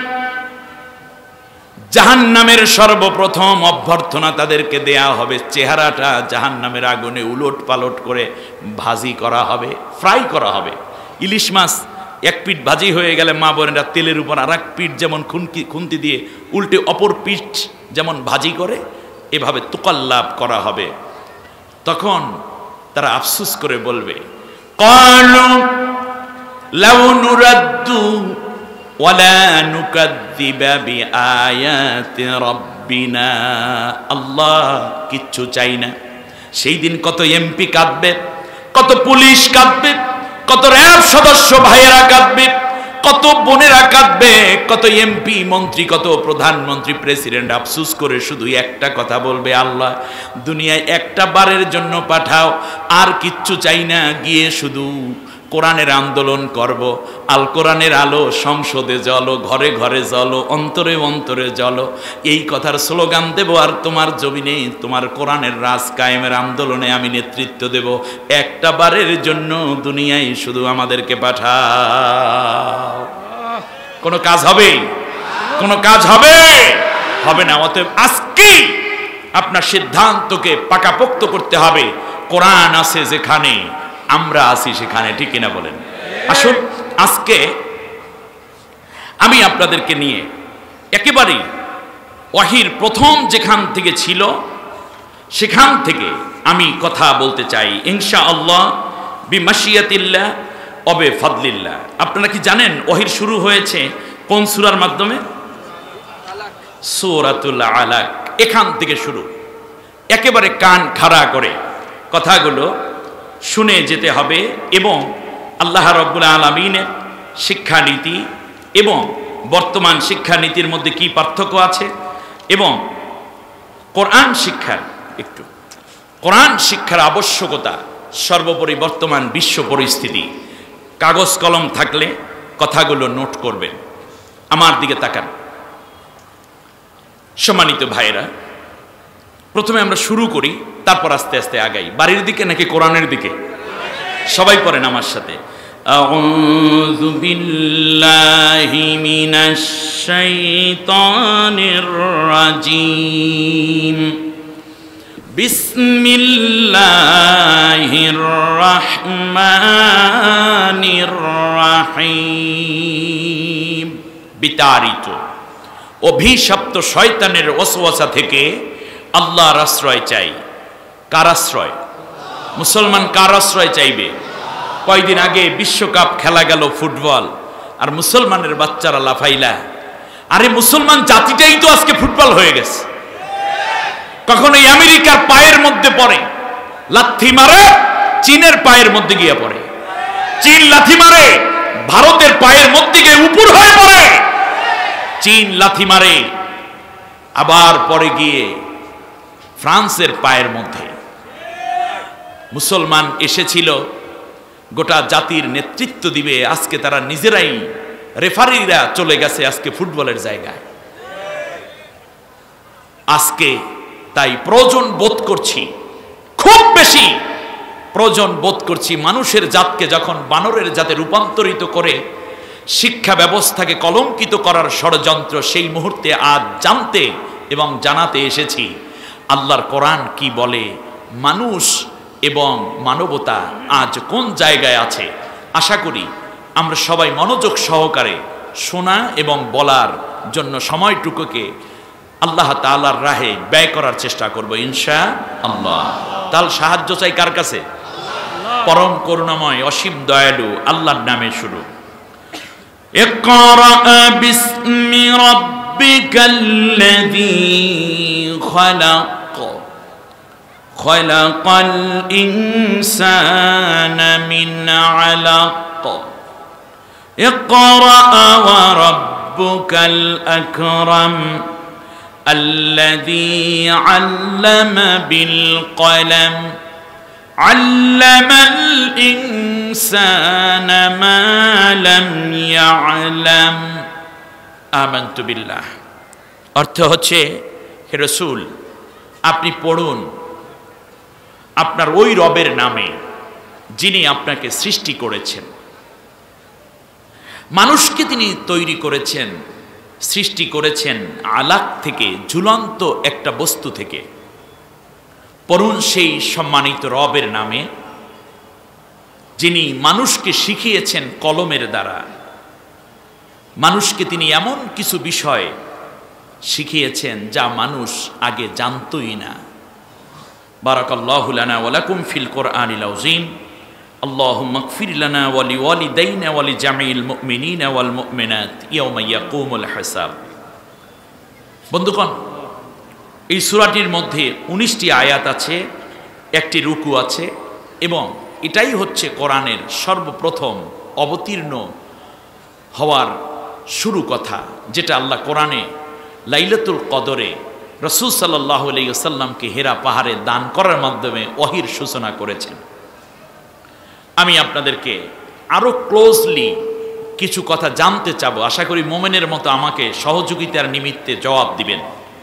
S1: জাহান্নামের সর্বপ্রথম অভ্যর্থনা তাদেরকে দেয়া হবে, চেহারাটা জাহান্নামের আগুনে উলট পালট করে ভাজি করা হবে, ফ্রাই করা হবে। ইলিশ মাছ এক পিঠ ভাজি হয়ে গেলে মা বোনেরা তেলের উপর আর এক পিঠ যেমন খুনকি খুন্তি দিয়ে উল্টে অপর পিঠ যেমন ভাজি করে, এভাবে তুকাল্লাব করা হবে। তখন তারা আফসোস করে বলবে, ক্বালু লাউ নুরাদ্দু ওয়ালা নুকাযযিবা বিআয়াতি রাব্বিনা। আল্লাহ কিচ্ছু চাই না। সেই দিন কত এমপি কাঁদবে, কত পুলিশ কাঁদবে, কত র্যাব সদস্য ভাইয়েরা কাঁদবে, কত বোনেরা কাঁদবে, কত এমপি মন্ত্রী, কত প্রধানমন্ত্রী প্রেসিডেন্ট আফসোস করে শুধু একটা কথা বলবে, আল্লাহ দুনিয়ায় একটা বারের জন্য পাঠাও, আর কিচ্ছু চাই না, গিয়ে শুধু কোরআনের আন্দোলন করব। আল কোরআনের আলো সংসদে জ্বলো, ঘরে ঘরে জ্বলো, অন্তরে অন্তরে জ্বলো, এই কথার স্লোগান দেব। আর তোমার জমিনে তোমার কোরআনের রাজ কায়েমের আন্দোলনে আমি নেতৃত্ব দেব। একটা বারের জন্য দুনিয়ায় শুধু আমাদেরকে পাঠাও। কোনো কাজ হবে? কোনো কাজ হবে? হবে না। অতএব আজকে আপনার সিদ্ধান্তকে পাকাপোক্ত করতে হবে। কোরআন আছে যেখানে, আমরা আছি সেখানে, ঠিক কিনা বলেন? আসুন আজকে আমি আপনাদেরকে নিয়ে একেবারেই ওয়াহির প্রথম যেখান থেকে ছিল সেখান থেকে আমি কথা বলতে চাই, ইনশাআল্লাহ বিমাশিয়াতিল্লাহ ওয়া বিফাদলিল্লাহ। আপনারা কি জানেন ওয়াহির শুরু হয়েছে কোন সূরার মাধ্যমে? সূরাতুল আলাক। এখান থেকে শুরু। একেবারে কান খাড়া করে কথাগুলো শুনে যেতে হবে এবং আল্লাহ রাব্বুল আলামিনের শিক্ষানীতি এবং বর্তমান শিক্ষানীতির মধ্যে কি পার্থক্য আছে এবং কোরআন শিক্ষার একটু কোরআন শিক্ষার আবশ্যকতা, সর্বোপরি বর্তমান বিশ্ব পরিস্থিতি। কাগজ কলম থাকলে কথাগুলো নোট করবেন। আমার দিকে তাকান। সম্মানিত ভাইরা, প্রথমে আমরা শুরু করি, তারপর আস্তে আস্তে আগাই। বাড়ির দিকে নাকি কোরআনের দিকে? সবাই পড়েন আমার সাথে। আউযু বিল্লাহি মিনাশ শাইতানির রাজিম। বিসমিল্লাহির রাহমানির রাহিম। বিতাড়িত, অভিশপ্ত অভিশপ্ত শয়তানের ওয়াসওয়াসা থেকে আল্লাহর আশ্রয় চাই। কার আশ্রয়? মুসলমান কার আশ্রয় চাইবে? কয়দিন আগে বিশ্বকাপ খেলা গেল ফুটবল, আর মুসলমানের বাচ্চারা লাফাইলা। আরে মুসলমান জাতিটাই তো আজকে ফুটবল হয়ে গেছে। কখনো আমেরিকার পায়ের মধ্যে পড়ে, লাথি মারে চীনের পায়ের মধ্যে গিয়ে পড়ে, চীন লাথি মারে ভারতের পায়ের মধ্যে গিয়ে উপর হয়ে পড়ে, চীন লাথি মারে আবার পরে গিয়ে ফ্রান্সের পায়ের মধ্যে। মুসলমান এসেছিল গোটা জাতির নেতৃত্ব দিবে, আজকে তারা নিজেরাই রেফারিরা চলে গেছে আজকে ফুটবলের জায়গায়। আজকে তাই প্রয়োজন বোধ করছি, খুব বেশি প্রয়োজন বোধ করছি, মানুষের জাতকে যখন বানরের জাতে রূপান্তরিত করে শিক্ষা ব্যবস্থাকে কলঙ্কিত করার ষড়যন্ত্র, সেই মুহূর্তে আজ জানতে এবং জানাতে এসেছি আল্লাহর কোরআন কি বলে, মানুষ এবং মানবতা আজ কোন জায়গায় আছে। আশা করি আমরা সবাই মনোযোগ সহকারে শোনা এবং বলার জন্য সময়টুকুকে আল্লাহ তাআলার রাহে ব্যয় করার চেষ্টা করব ইনশাআল্লাহ। তাহলে সাহায্য চাই কার কাছে? পরম করুণাময় অসীম দয়ালু আল্লাহর নামে শুরু। ইকরা বিসমি রাব্বিকাল্লাযী খালাক খালাকাল ইনসানা মিন আলাক ইকরা ওয়া রাব্বুকাল আকরাম الذي علم بالقلم علم الإنسان ما لم يعلم آمنت بالله। অর্থ হচ্ছে, হে রাসূল আপনি পড়ুন আপনার ওই রবের নামে যিনি আপনাকে সৃষ্টি করেছেন। মানুষকে তিনি তৈরি করেছেন, সৃষ্টি করেছেন আলাক থেকে, ঝুলন্ত একটা বস্তু থেকে। পড়ুন সেই সম্মানিত রবের নামে যিনি মানুষকে শিখিয়েছেন কলমের দ্বারা। মানুষকে তিনি এমন কিছু বিষয় শিখিয়েছেন যা মানুষ আগে জানতই না। বারাকাল্লাহু লানা ওয়া লাকুম ফিল কোরআনিল আযীম। আল্লাহুম্মা ইগফির লানা ওয়া লিওয়ালিদাইনা ওয়া লিজামিল মুমিনিনা ওয়াল মুমিনাত ইয়াওমা ইয়াকুমুল হিসাব। বন্ধুগণ, এই সূরাটির মধ্যে উনিশটি আয়াত আছে, একটি রুকু আছে, এবং এটাই হচ্ছে কোরআনের সর্বপ্রথম অবতীর্ণ হওয়ার শুরু কথা, যেটা আল্লাহ কোরআনে লাইলাতুল কদরে রাসূল সাল্লাল্লাহু আলাইহি ওয়াসাল্লামকে হেরা পাহাড়ে দান করার মাধ্যমে ওহীর সূচনা করেছেন। আমি আপনাদেরকে আরো ক্লোজলি কিছু কথা জানতে চাবো, আশা করি মোমেনের মতো আমাকে সহযোগিতার নিমিত্তে জবাব দিবেন।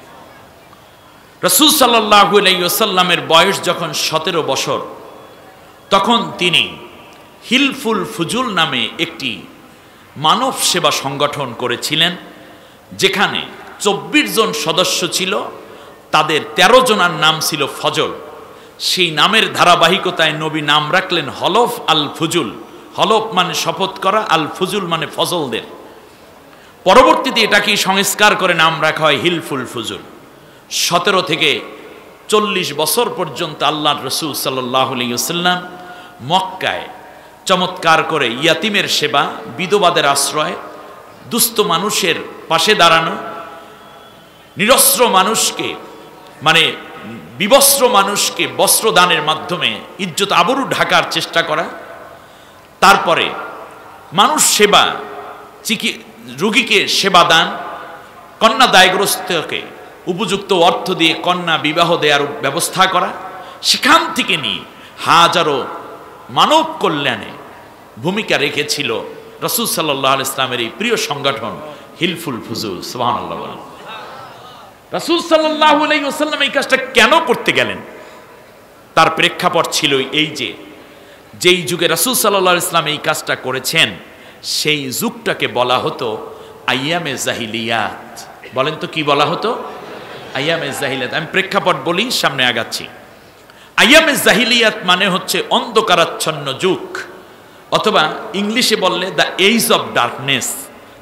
S1: রাসূল সাল্লাল্লাহু আলাইহি ওয়াসাল্লামের বয়স যখন সতেরো বছর, তখন তিনি হিলফুল ফুজুল নামে একটি মানব সেবা সংগঠন করেছিলেন, যেখানে চব্বিশ জন সদস্য ছিল, তাদের তেরো জনার নাম ছিল ফজল। সেই নামের ধারাবাহিকতায় নবী নাম রাখলেন হলফ আল ফুজুল। হলফ মানে শপথ করা, আল ফুজুল মানে ফজলদের। পরবর্তীতে এটাকে সংস্কার করে নাম রাখা হয় হিলফুল ফুজুল। সতেরো থেকে চল্লিশ বছর পর্যন্ত আল্লাহর রাসূল সাল্লাল্লাহু আলাইহি ওয়াসাল্লাম মক্কায় চমৎকার করে ইয়াতিমের সেবা, বিধবাদের আশ্রয়, দুস্থ মানুষের পাশে দাঁড়ানো, নিরস্ত্র মানুষকে মানে বিবস্ত্র মানুষকে বস্ত্র দানের মাধ্যমে ইজ্জত আবরু ঢাকার চেষ্টা করা, তারপরে মানুষ সেবা, চিকি রোগীকে সেবা দান, কন্যা দায়গ্রস্তকে উপযুক্ত অর্থ দিয়ে কন্যা বিবাহ দেওয়ার ব্যবস্থা করা, সেখান থেকে নিয়ে হাজারো মানব কল্যাণে ভূমিকা রেখেছিল রাসূল সাল্লাল্লাহু আলাইহি ওয়াসাল্লামের এই প্রিয় সংগঠন হিলফুল ফুজুল। সুবহানাল্লাহ বলেন। রাসূল সাল্লাল্লাহু আলাইহি ওয়াসাল্লাম এই কাজটা কেন করতে গেলেন? তার প্রেক্ষাপট ছিল এই যে, যেই যুগে রাসূল সাল্লাল্লাহু আলাইহি ওয়াসাল্লাম এই কাজটা করেছেন, সেই যুগটাকে বলা হতো আইয়ামে জাহিলিয়াত। বলেন তো কি বলা হতো? আইয়ামে জাহিলিয়াত। আমি প্রেক্ষাপট বলি, সামনে আগাচ্ছি। আইয়ামে জাহিলিয়াত মানে হচ্ছে অন্ধকারাচ্ছন্ন যুগ, অথবা ইংলিশে বললে দ্য এজ অফ ডার্কনেস,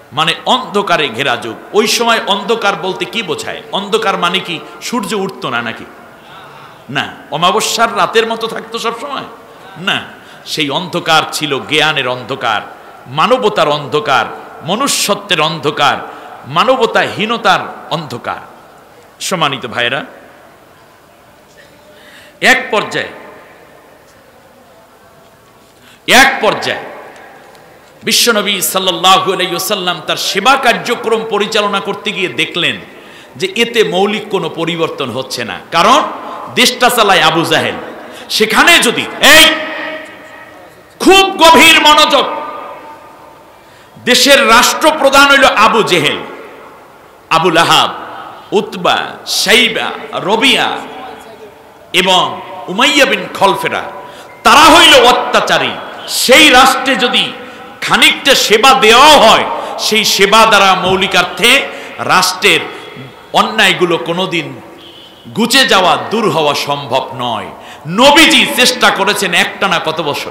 S1: মানে অন্ধকারে ঘেরা যুগ। ওই সময় অন্ধকার বলতে কি বোঝায়? অন্ধকার মানে কি সূর্য উঠতো না নাকি? না। অমাবস্যার রাতের মতো থাকতো সব সময় না। সেই অন্ধকার ছিল জ্ঞানের অন্ধকার, মানবতার অন্ধকার, মনুষ্যত্বের অন্ধকার, মানবতাহীনতার অন্ধকার। সম্মানিত ভাইরা, এক পর্যায়ে এক পর্যায়ে বিশ্বনবী সাল্লাল্লাহু আলাইহি ওয়াসাল্লাম তার সেবা কার্যক্রম পরিচালনা করতে গিয়ে দেখলেন যে এতে মৌলিক কোনো পরিবর্তন হচ্ছে না। কারণ দেশটা চালায় আবু জাহেল। সেখানে যদি এই খুব গভীর মনোযোগ, দেশের রাষ্ট্রপ্রধান হইল Abu Jahal, Abu Lahab, Utba, Shaiba, Rabia এবং উমাইয়া বিন খলফেরা, তারা হইল অত্যাচারী। সেই রাষ্ট্রে যদি খানিকটা সেবা দেওয়া হয়, সেই সেবা দ্বারা মৌলিকার্থে রাষ্ট্রের অন্যায়গুলো কোনোদিন গুচে যাওয়া, দূর হওয়া সম্ভব নয়। নবীজি চেষ্টা করেছেন একটানা কত বছর?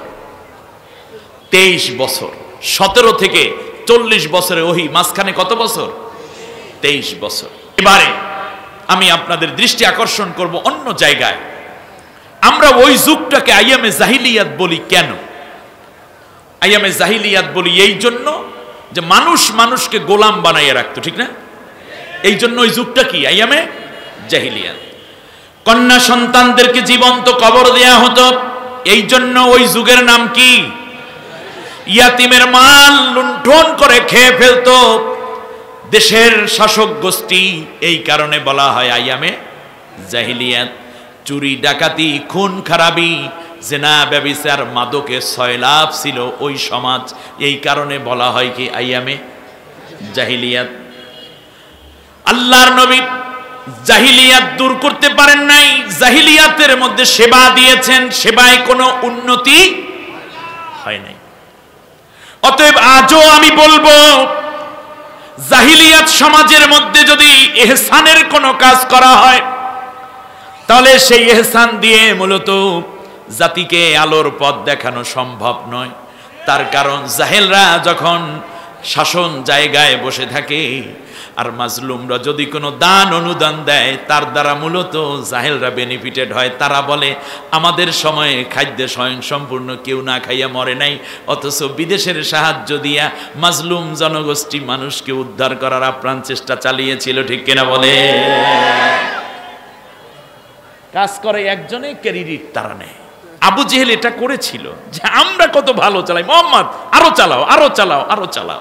S1: তেইশ বছর। সতেরো থেকে চল্লিশ বছরে ওহি, মাঝখানে কত বছর? তেইশ বছর। এবারে আমি আপনাদের দৃষ্টি আকর্ষণ করব অন্য জায়গায়। আমরা ওই যুগটাকে আইয়ামে জাহিলিয়াত বলি কেন? আইয়ামে জাহিলিয়াত বলি এই জন্য যে মানুষ মানুষকে গোলাম বানাইয়ে রাখতো, ঠিক না? এই জন্য ওই যুগটা কি আইয়ামে জাহিলিয়াত। কন্যা সন্তানদেরকে জীবন্ত কবর দেয়া হতো, এই জন্য ওই যুগের নাম কি? ইয়াতিমের মাল লুণ্ঠন করে খেয়ে ফেলতো দেশের শাসক গোষ্ঠী, এই কারণে বলা হয় আইয়ামে জাহিলিয়াত। চুরি, ডাকাতি, খুন খারাপি, জেনা, ব্যভিচার, মাদকে সয়লাভ ছিল ওই সমাজ, এই কারণে বলা হয় কি আইয়ামে জাহিলিয়াত। আল্লাহর নবী জাহিলিয়াত দূর করতে পারেন নাই, জাহিলিয়াতের মধ্যে সেবা দিয়েছেন, সেবায় কোনো উন্নতি হয় নাই। অতএব আজও আমি বলবো, জাহিলিয়াত সমাজের মধ্যে যদি ইহসানের কোনো কাজ করা হয়, তাহলে সেই ইহসান দিয়ে মূলত জাতিকে আলোর পথ দেখানো সম্ভব নয়। তার কারণ জাহেলরা যখন শাসন জায়গায় বসে থাকে আর মাজলুমরা যদি কোনো দান অনুদান দেয়, তার দ্বারা মূলত জাহেলরা বেনিফিটেড হয়। তারা বলে আমাদের সময়ে খাদ্যে স্বয়ং সম্পূর্ণ কেউ না খাইয়া মরে নাই, অথচ বিদেশের সাহায্য দিয়া মাজলুম জনগোষ্ঠী মানুষকে উদ্ধার করার আপ্রাণ চেষ্টা চালিয়েছিল, ঠিক কিনা বলে? কাজ করে একজনে, ক্রেডিট তারা নেয়। আবু জেহেল এটা করেছিল যে আমরা কত ভালো চালাই, মোহাম্মদ আরো চালাও, আরো চালাও, আরো চালাও।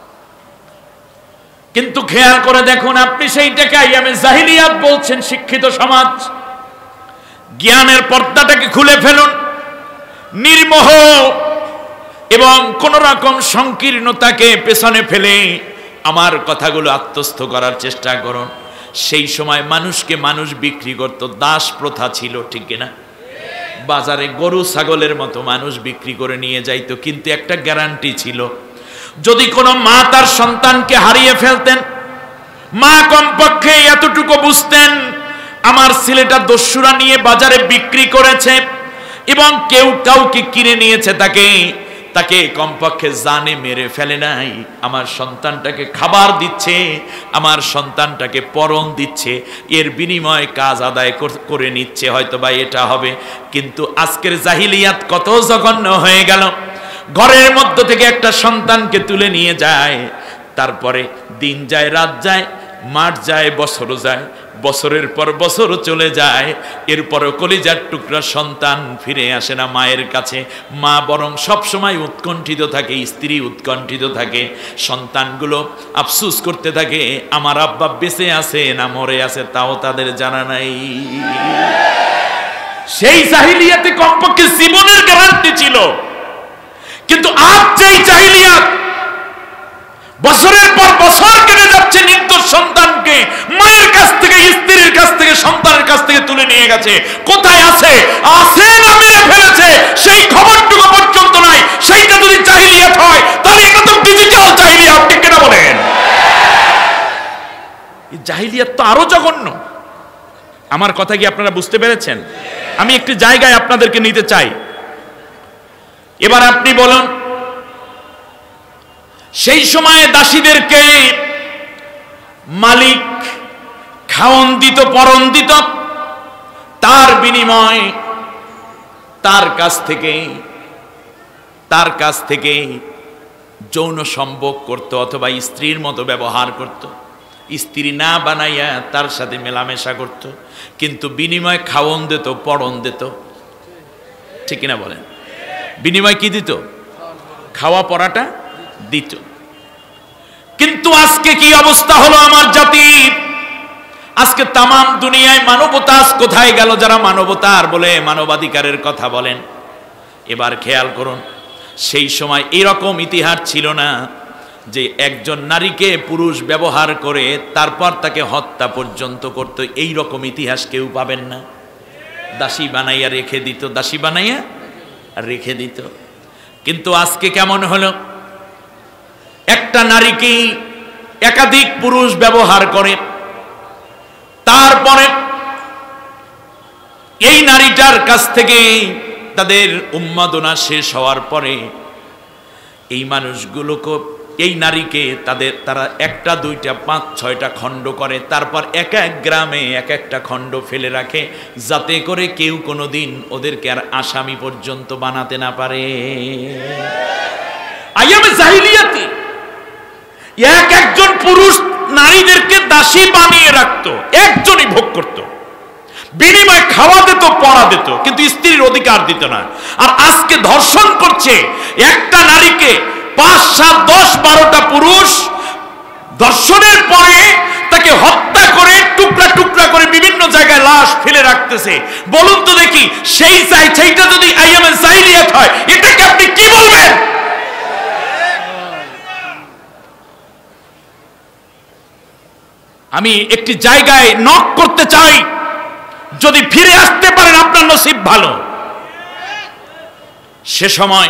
S1: কিন্তু খেয়াল করে দেখুন, আপনি সেইটাকে আইয়ামে জাহিলিয়াত বলছেন। শিক্ষিত সমাজ, জ্ঞানের পর্দাটাকে খুলে ফেলুন, নির্মোহ এবং কোন রকম সংকীর্ণতাকে পেছনে ফেলে আমার কথাগুলো আত্মস্থ করার চেষ্টা করুন। সেই সময় মানুষকে মানুষ বিক্রি করত, দাস প্রথা ছিল, ঠিক কিনা? বাজারে গরু ছাগলের মতো মানুষ বিক্রি করে নিয়ে যাইতো, কিন্তু একটা গ্যারান্টি ছিল, যদি কোনো মা তার সন্তানকে হারিয়ে ফেলতেন, মা কমপক্ষে এতটুকু বুঝতেন আমার ছেলেটা দস্যুরা নিয়ে বাজারে বিক্রি করেছে এবং কেউ কাউকে কিনে নিয়েছে, তাকে তাকে কমপক্ষে জানে মেরে ফেলে নাই, আমার সন্তানটাকে খাবার দিচ্ছে, আমার সন্তানটাকে পরণ দিচ্ছে, এর বিনিময়ে কাজ আদায় করে নিচ্ছে, হয়তো বা এটা হবে। কিন্তু আজকের জাহিলিয়াত কত জঘন্য হয়ে গেল। ঘরের মধ্য থেকে একটা সন্তানকে তুলে নিয়ে যায়, তারপরে দিন যায়, রাত যায়, মাস যায়, বছর যায়, বছরের পর বছর চলে যায়, এরপরও কলিজার টুকরা সন্তান ফিরে আসে না মায়ের কাছে। মা বরং সবসময় উৎকণ্ঠিত থাকে, স্ত্রী উৎকণ্ঠিত থাকে, সন্তানগুলো আফসুস করতে থাকে আমার আব্বা বেঁচে আছে না মরে আছে, তাও তাদের জানা নাই। সেই জাহিলিয়াতে কমপক্ষে জীবনের গ্যারান্টি ছিল, কিন্তু আজ যেই জাহিলিয়াত বছরের পর বছর কেটে যাচ্ছে, নির্দোষ সন্তানকে মায়ের কাছ থেকে, স্ত্রীর কাছ থেকে, সন্তানের কাছ থেকে তুলে নিয়ে গেছে, কোথায় আছে? আছে না মেরে ফেলেছে, সেই খবরটুকু পর্যন্ত নাই। সেইটা যদি জাহিলিয়াত হয়, তাহলে এটা তো ডিজিটাল জাহিলিয়াত, ঠিক কিনা বলেন? এই জাহিলিয়াত তো আরো জঘন্য। আমার কথা কি আপনারা বুঝতে পেরেছেন? আমি একটি জায়গায় আপনাদেরকে নিতে চাই। এবার আপনি বলুন, সেই সময়ে দাসীদেরকে মালিক খাওন দিত, পরন দিত, তার বিনিময় তার কাছ থেকে তার কাছ থেকে যৌন সম্ভোগ করত অথবা স্ত্রীর মতো ব্যবহার করত। স্ত্রী না বানাইয়া তার সাথে মেলামেশা করত, কিন্তু বিনিময় খাওন দিত, পরন দিত। ঠিক কিনা বলেন? বিনিময় কি দিত? খাওয়া পড়াটা দিত। কিন্তু আজকে কি অবস্থা হলো আমার জাতির? আজকে তামাম দুনিয়ায় মানবতা কোথায় গেল? যারা মানবতার বলে, মানবাধিকারের কথা বলেন, এবার খেয়াল করুন, সেই সময় এরকম ইতিহাস ছিল না যে একজন নারীকে পুরুষ ব্যবহার করে তারপর তাকে হত্যা পর্যন্ত করত। এই রকম ইতিহাস কেউ পাবেন না। দাসী বানাইয়া রেখে দিত, দাসী বানাইয়া রেখে দিত। কিন্তু আজকে কেমন হলো? একটা নারীকে একাধিক পুরুষ ব্যবহার করে, তারপরে এই নারীটার কাছ থেকে তাদের উন্মাদনা শেষ হওয়ার পরে এই মানুষগুলোকে, এই নারীকে তাদের তারা একটা দুইটা পাঁচ ছয়টা খণ্ড করে, তারপর এক এক গ্রামে এক একটা খণ্ড ফেলে রাখে, যাতে করে কেউ কোনোদিন ওদেরকে আর আসামি পর্যন্ত বানাতে না পারে। আইয়ামে জাহিলিয়াতে এক একজন পুরুষ নারীদেরকে দাসী বানিয়ে রাখতো, একজনই ভোগ করত, বিনিময় খাওয়া দিত, পড়া দিত, কিন্তু স্ত্রীর অধিকার দিত না। আর আজকে ধর্ষণ করছে একটা নারীকে পাঁচ সাত দশ বারোটা পুরুষ, ধর্ষণের পরে তাকে হত্যা করে টুকরা টুকরা করে বিভিন্ন জায়গায় লাশ ফেলে রাখতেছে। বলুন তো দেখি, সেই চাই সেইটা যদি আইয়ামে জাহিলিয়াত হয়, এটাকে আপনি কি বলবেন? আমি একটি জায়গায় নক করতে চাই, যদি ফিরে আসতে পারেন আপনার নসিব ভালো। সে সময়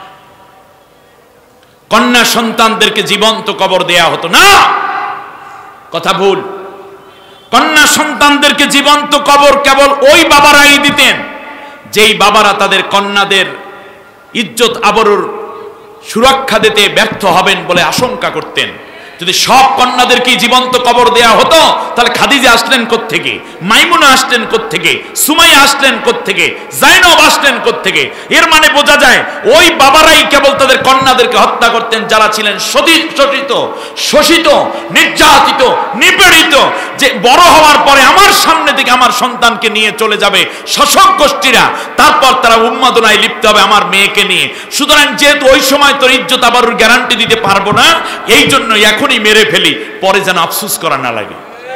S1: কন্যা সন্তানদেরকে জীবন্ত কবর দেয়া হতো না, কথা ভুল। কন্যা সন্তানদেরকে জীবন্ত কবর কেবল ওই বাবারাই দিতেন যেই বাবারা তাদের কন্যাদের ইজ্জত আবরুর সুরক্ষা দিতে ব্যর্থ হবেন বলে আশঙ্কা করতেন। যদি সব কন্যাদেরকে জীবন্ত কবর দেয়া হতো, তাহলে খাদিজা আসলেন কোত্থেকে, মাইমুনা আসলেন কোত্থেকে, সুমাইয়া আসলেন কোত্থেকে, জাইনব আসলেন কোত্থেকে? এর মানে বোঝা যায় ওই বাবারাই কেবল তাদের কন্যাদেরকে হত্যা করতেন যারা ছিলেন শোষিত, শোষিত, নির্যাতিত, নিপীড়িত, যে বড় হওয়ার পরে আমার সামনে থেকে আমার সন্তানকে নিয়ে চলে যাবে শাসক গোষ্ঠীরা, তারপর তারা উন্মাদনায় লিপ্ত হবে আমার মেয়েকে নিয়ে। সুতরাং যেহেতু ওই সময় তোর ইজ্জত আবরুর গ্যারান্টি দিতে পারবো না, এই জন্য এখন মেরে ফেলি, পরে যেন আফসোস করা না লাগে।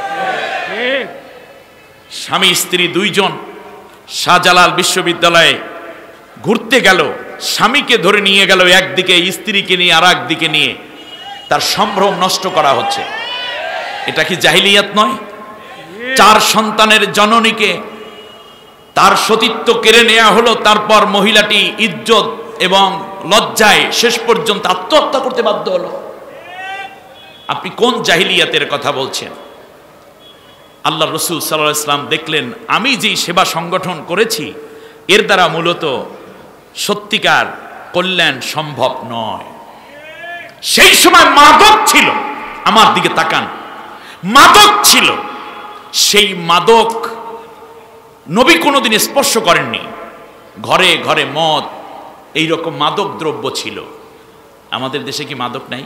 S1: স্বামী স্ত্রী দুইজন শাহজালাল বিশ্ববিদ্যালয়ে ঘুরতে গেল, স্বামীকে ধরে নিয়ে গেল একদিকে, স্ত্রীকে নিয়ে আর একদিকে নিয়ে, তার সম্ভ্রম নষ্ট করা হচ্ছে। এটা কি জাহিলিয়াত নয়? চার সন্তানের জননীকে তার সতীত্ব কেড়ে নেওয়া হলো, তারপর মহিলাটি ইজ্জত এবং লজ্জায় শেষ পর্যন্ত আত্মহত্যা করতে বাধ্য হলো। আপনি কোন জাহিলিয়াতের কথা বলছেন? আল্লাহ রসুল সাল্লাল্লাহু আলাইহি ওয়াসাল্লাম দেখলেন আমি যে সেবা সংগঠন করেছি এর দ্বারা মূলত সত্যিকার কল্যাণ সম্ভব নয়। সেই সময় মাদক ছিল, আমার দিকে তাকান, মাদক ছিল। সেই মাদক নবী কোনোদিন স্পর্শ করেননি। ঘরে ঘরে মদ, এইরকম মাদক দ্রব্য ছিল। আমাদের দেশে কি মাদক নাই?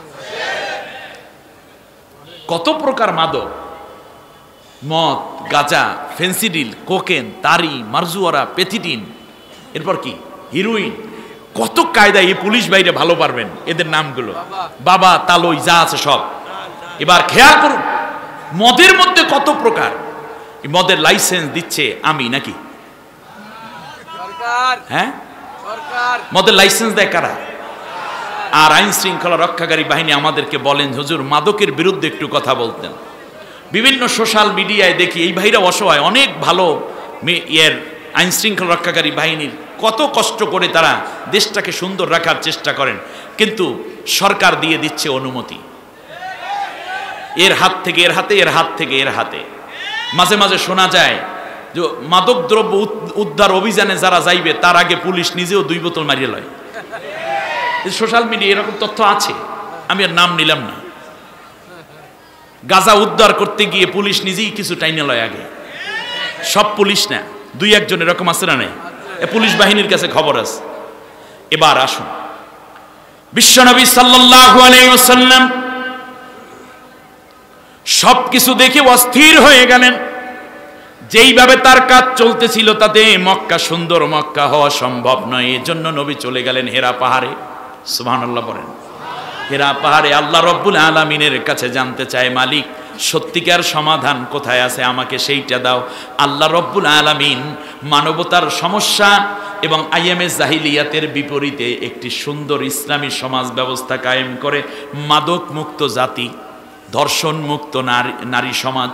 S1: কত প্রকার মাদক, মদ, গাঁজা, ফেন্সিডিল, কোকেন, তারি, মারজুয়ারা, পেথিডিন, এরপর কি হিরোইন, কত কায়দা। এই পুলিশ বাইরে ভালো পারবেন এদের নামগুলো, বাবা, তালই, যা আছে সব। এবার খেয়াল করুন মদের মধ্যে কত প্রকার। মদের লাইসেন্স দিচ্ছে আমি নাকি? হ্যাঁ, মদের লাইসেন্স দেয় কারা? আর আইন শৃঙ্খলা রক্ষাকারী বাহিনী আমাদেরকে বলেন হুজুর মাদকের বিরুদ্ধে একটু কথা বলতেন। বিভিন্ন সোশ্যাল মিডিয়ায় দেখি এই ভাইরা অসহায়, অনেক ভালো এর আইন শৃঙ্খলা রক্ষাকারী বাহিনীর কত কষ্ট করে তারা দেশটাকে সুন্দর রাখার চেষ্টা করেন, কিন্তু সরকার দিয়ে দিচ্ছে অনুমতি, এর হাত থেকে এর হাতে, এর হাত থেকে এর হাতে। মাঝে মাঝে শোনা যায় যে মাদক দ্রব্য উদ্ধার অভিযানে যারা যাইবে তার আগে পুলিশ নিজেও দুই বোতল মারিয়ে লয়। সোশ্যাল মিডিয়া এরকম তথ্য আছে। আমি আর নাম নিলাম না। গাজা উদ্ধার করতে গিয়ে পুলিশ নিজেই কিছু টাইনে লয় আগে, সব পুলিশ না, দুই একজন এরকম আছে না নেই, পুলিশ বাহিনীর কাছে খবর আছে। এবার আসুন, বিশ্বনবী সাল্লাল্লাহু আলাইহি ওয়াসাল্লাম সবকিছু দেখে অস্থির হয়ে গেলেন। যেইভাবে তার কাজ চলতেছিল তাতে মক্কা সুন্দর মক্কা হওয়া সম্ভব নয়। এজন্য নবী চলে গেলেন হেরা পাহাড়ে। সুবহানাল্লাহ বলেন। হেরা পাহাড়ে আল্লাহ রব্বুল আলামিনের কাছে জানতে চায়, মালিক সত্যিকার সমাধান কোথায় আছে, আমাকে সেইটা দাও। আল্লাহ রব্বুল আলামিন মানবতার সমস্যা এবং আইয়ামে জাহিলিয়াতের বিপরীতে একটি সুন্দর ইসলামী সমাজ ব্যবস্থা কায়েম করে মাদক মুক্ত জাতি, ধর্ষণ মুক্ত নারী নারী সমাজ,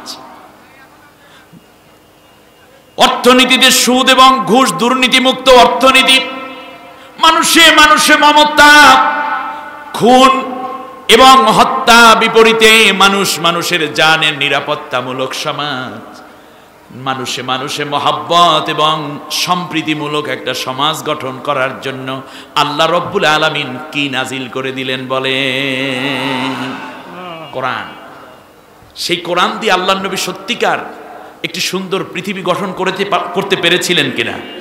S1: অর্থনীতিতে সুদ এবং ঘুষ দুর্নীতি মুক্ত অর্থনীতি, মানুষে মানুষে মমতা, খুন এবং হত্যা বিপরীতে মানুষ মানুষের জানের নিরাপত্তামূলক সমাজ, মানুষে মানুষে মহাব্বত এবং সম্প্রীতিমূলক একটা সমাজ গঠন করার জন্য আল্লাহ রব্বুল আলামিন কি নাজিল করে দিলেন বলেন? কোরআন। সেই কোরআন দিয়ে আল্লাহ নবী সত্যিকার একটি সুন্দর পৃথিবী গঠন করতে করতে পেরেছিলেন কিনা?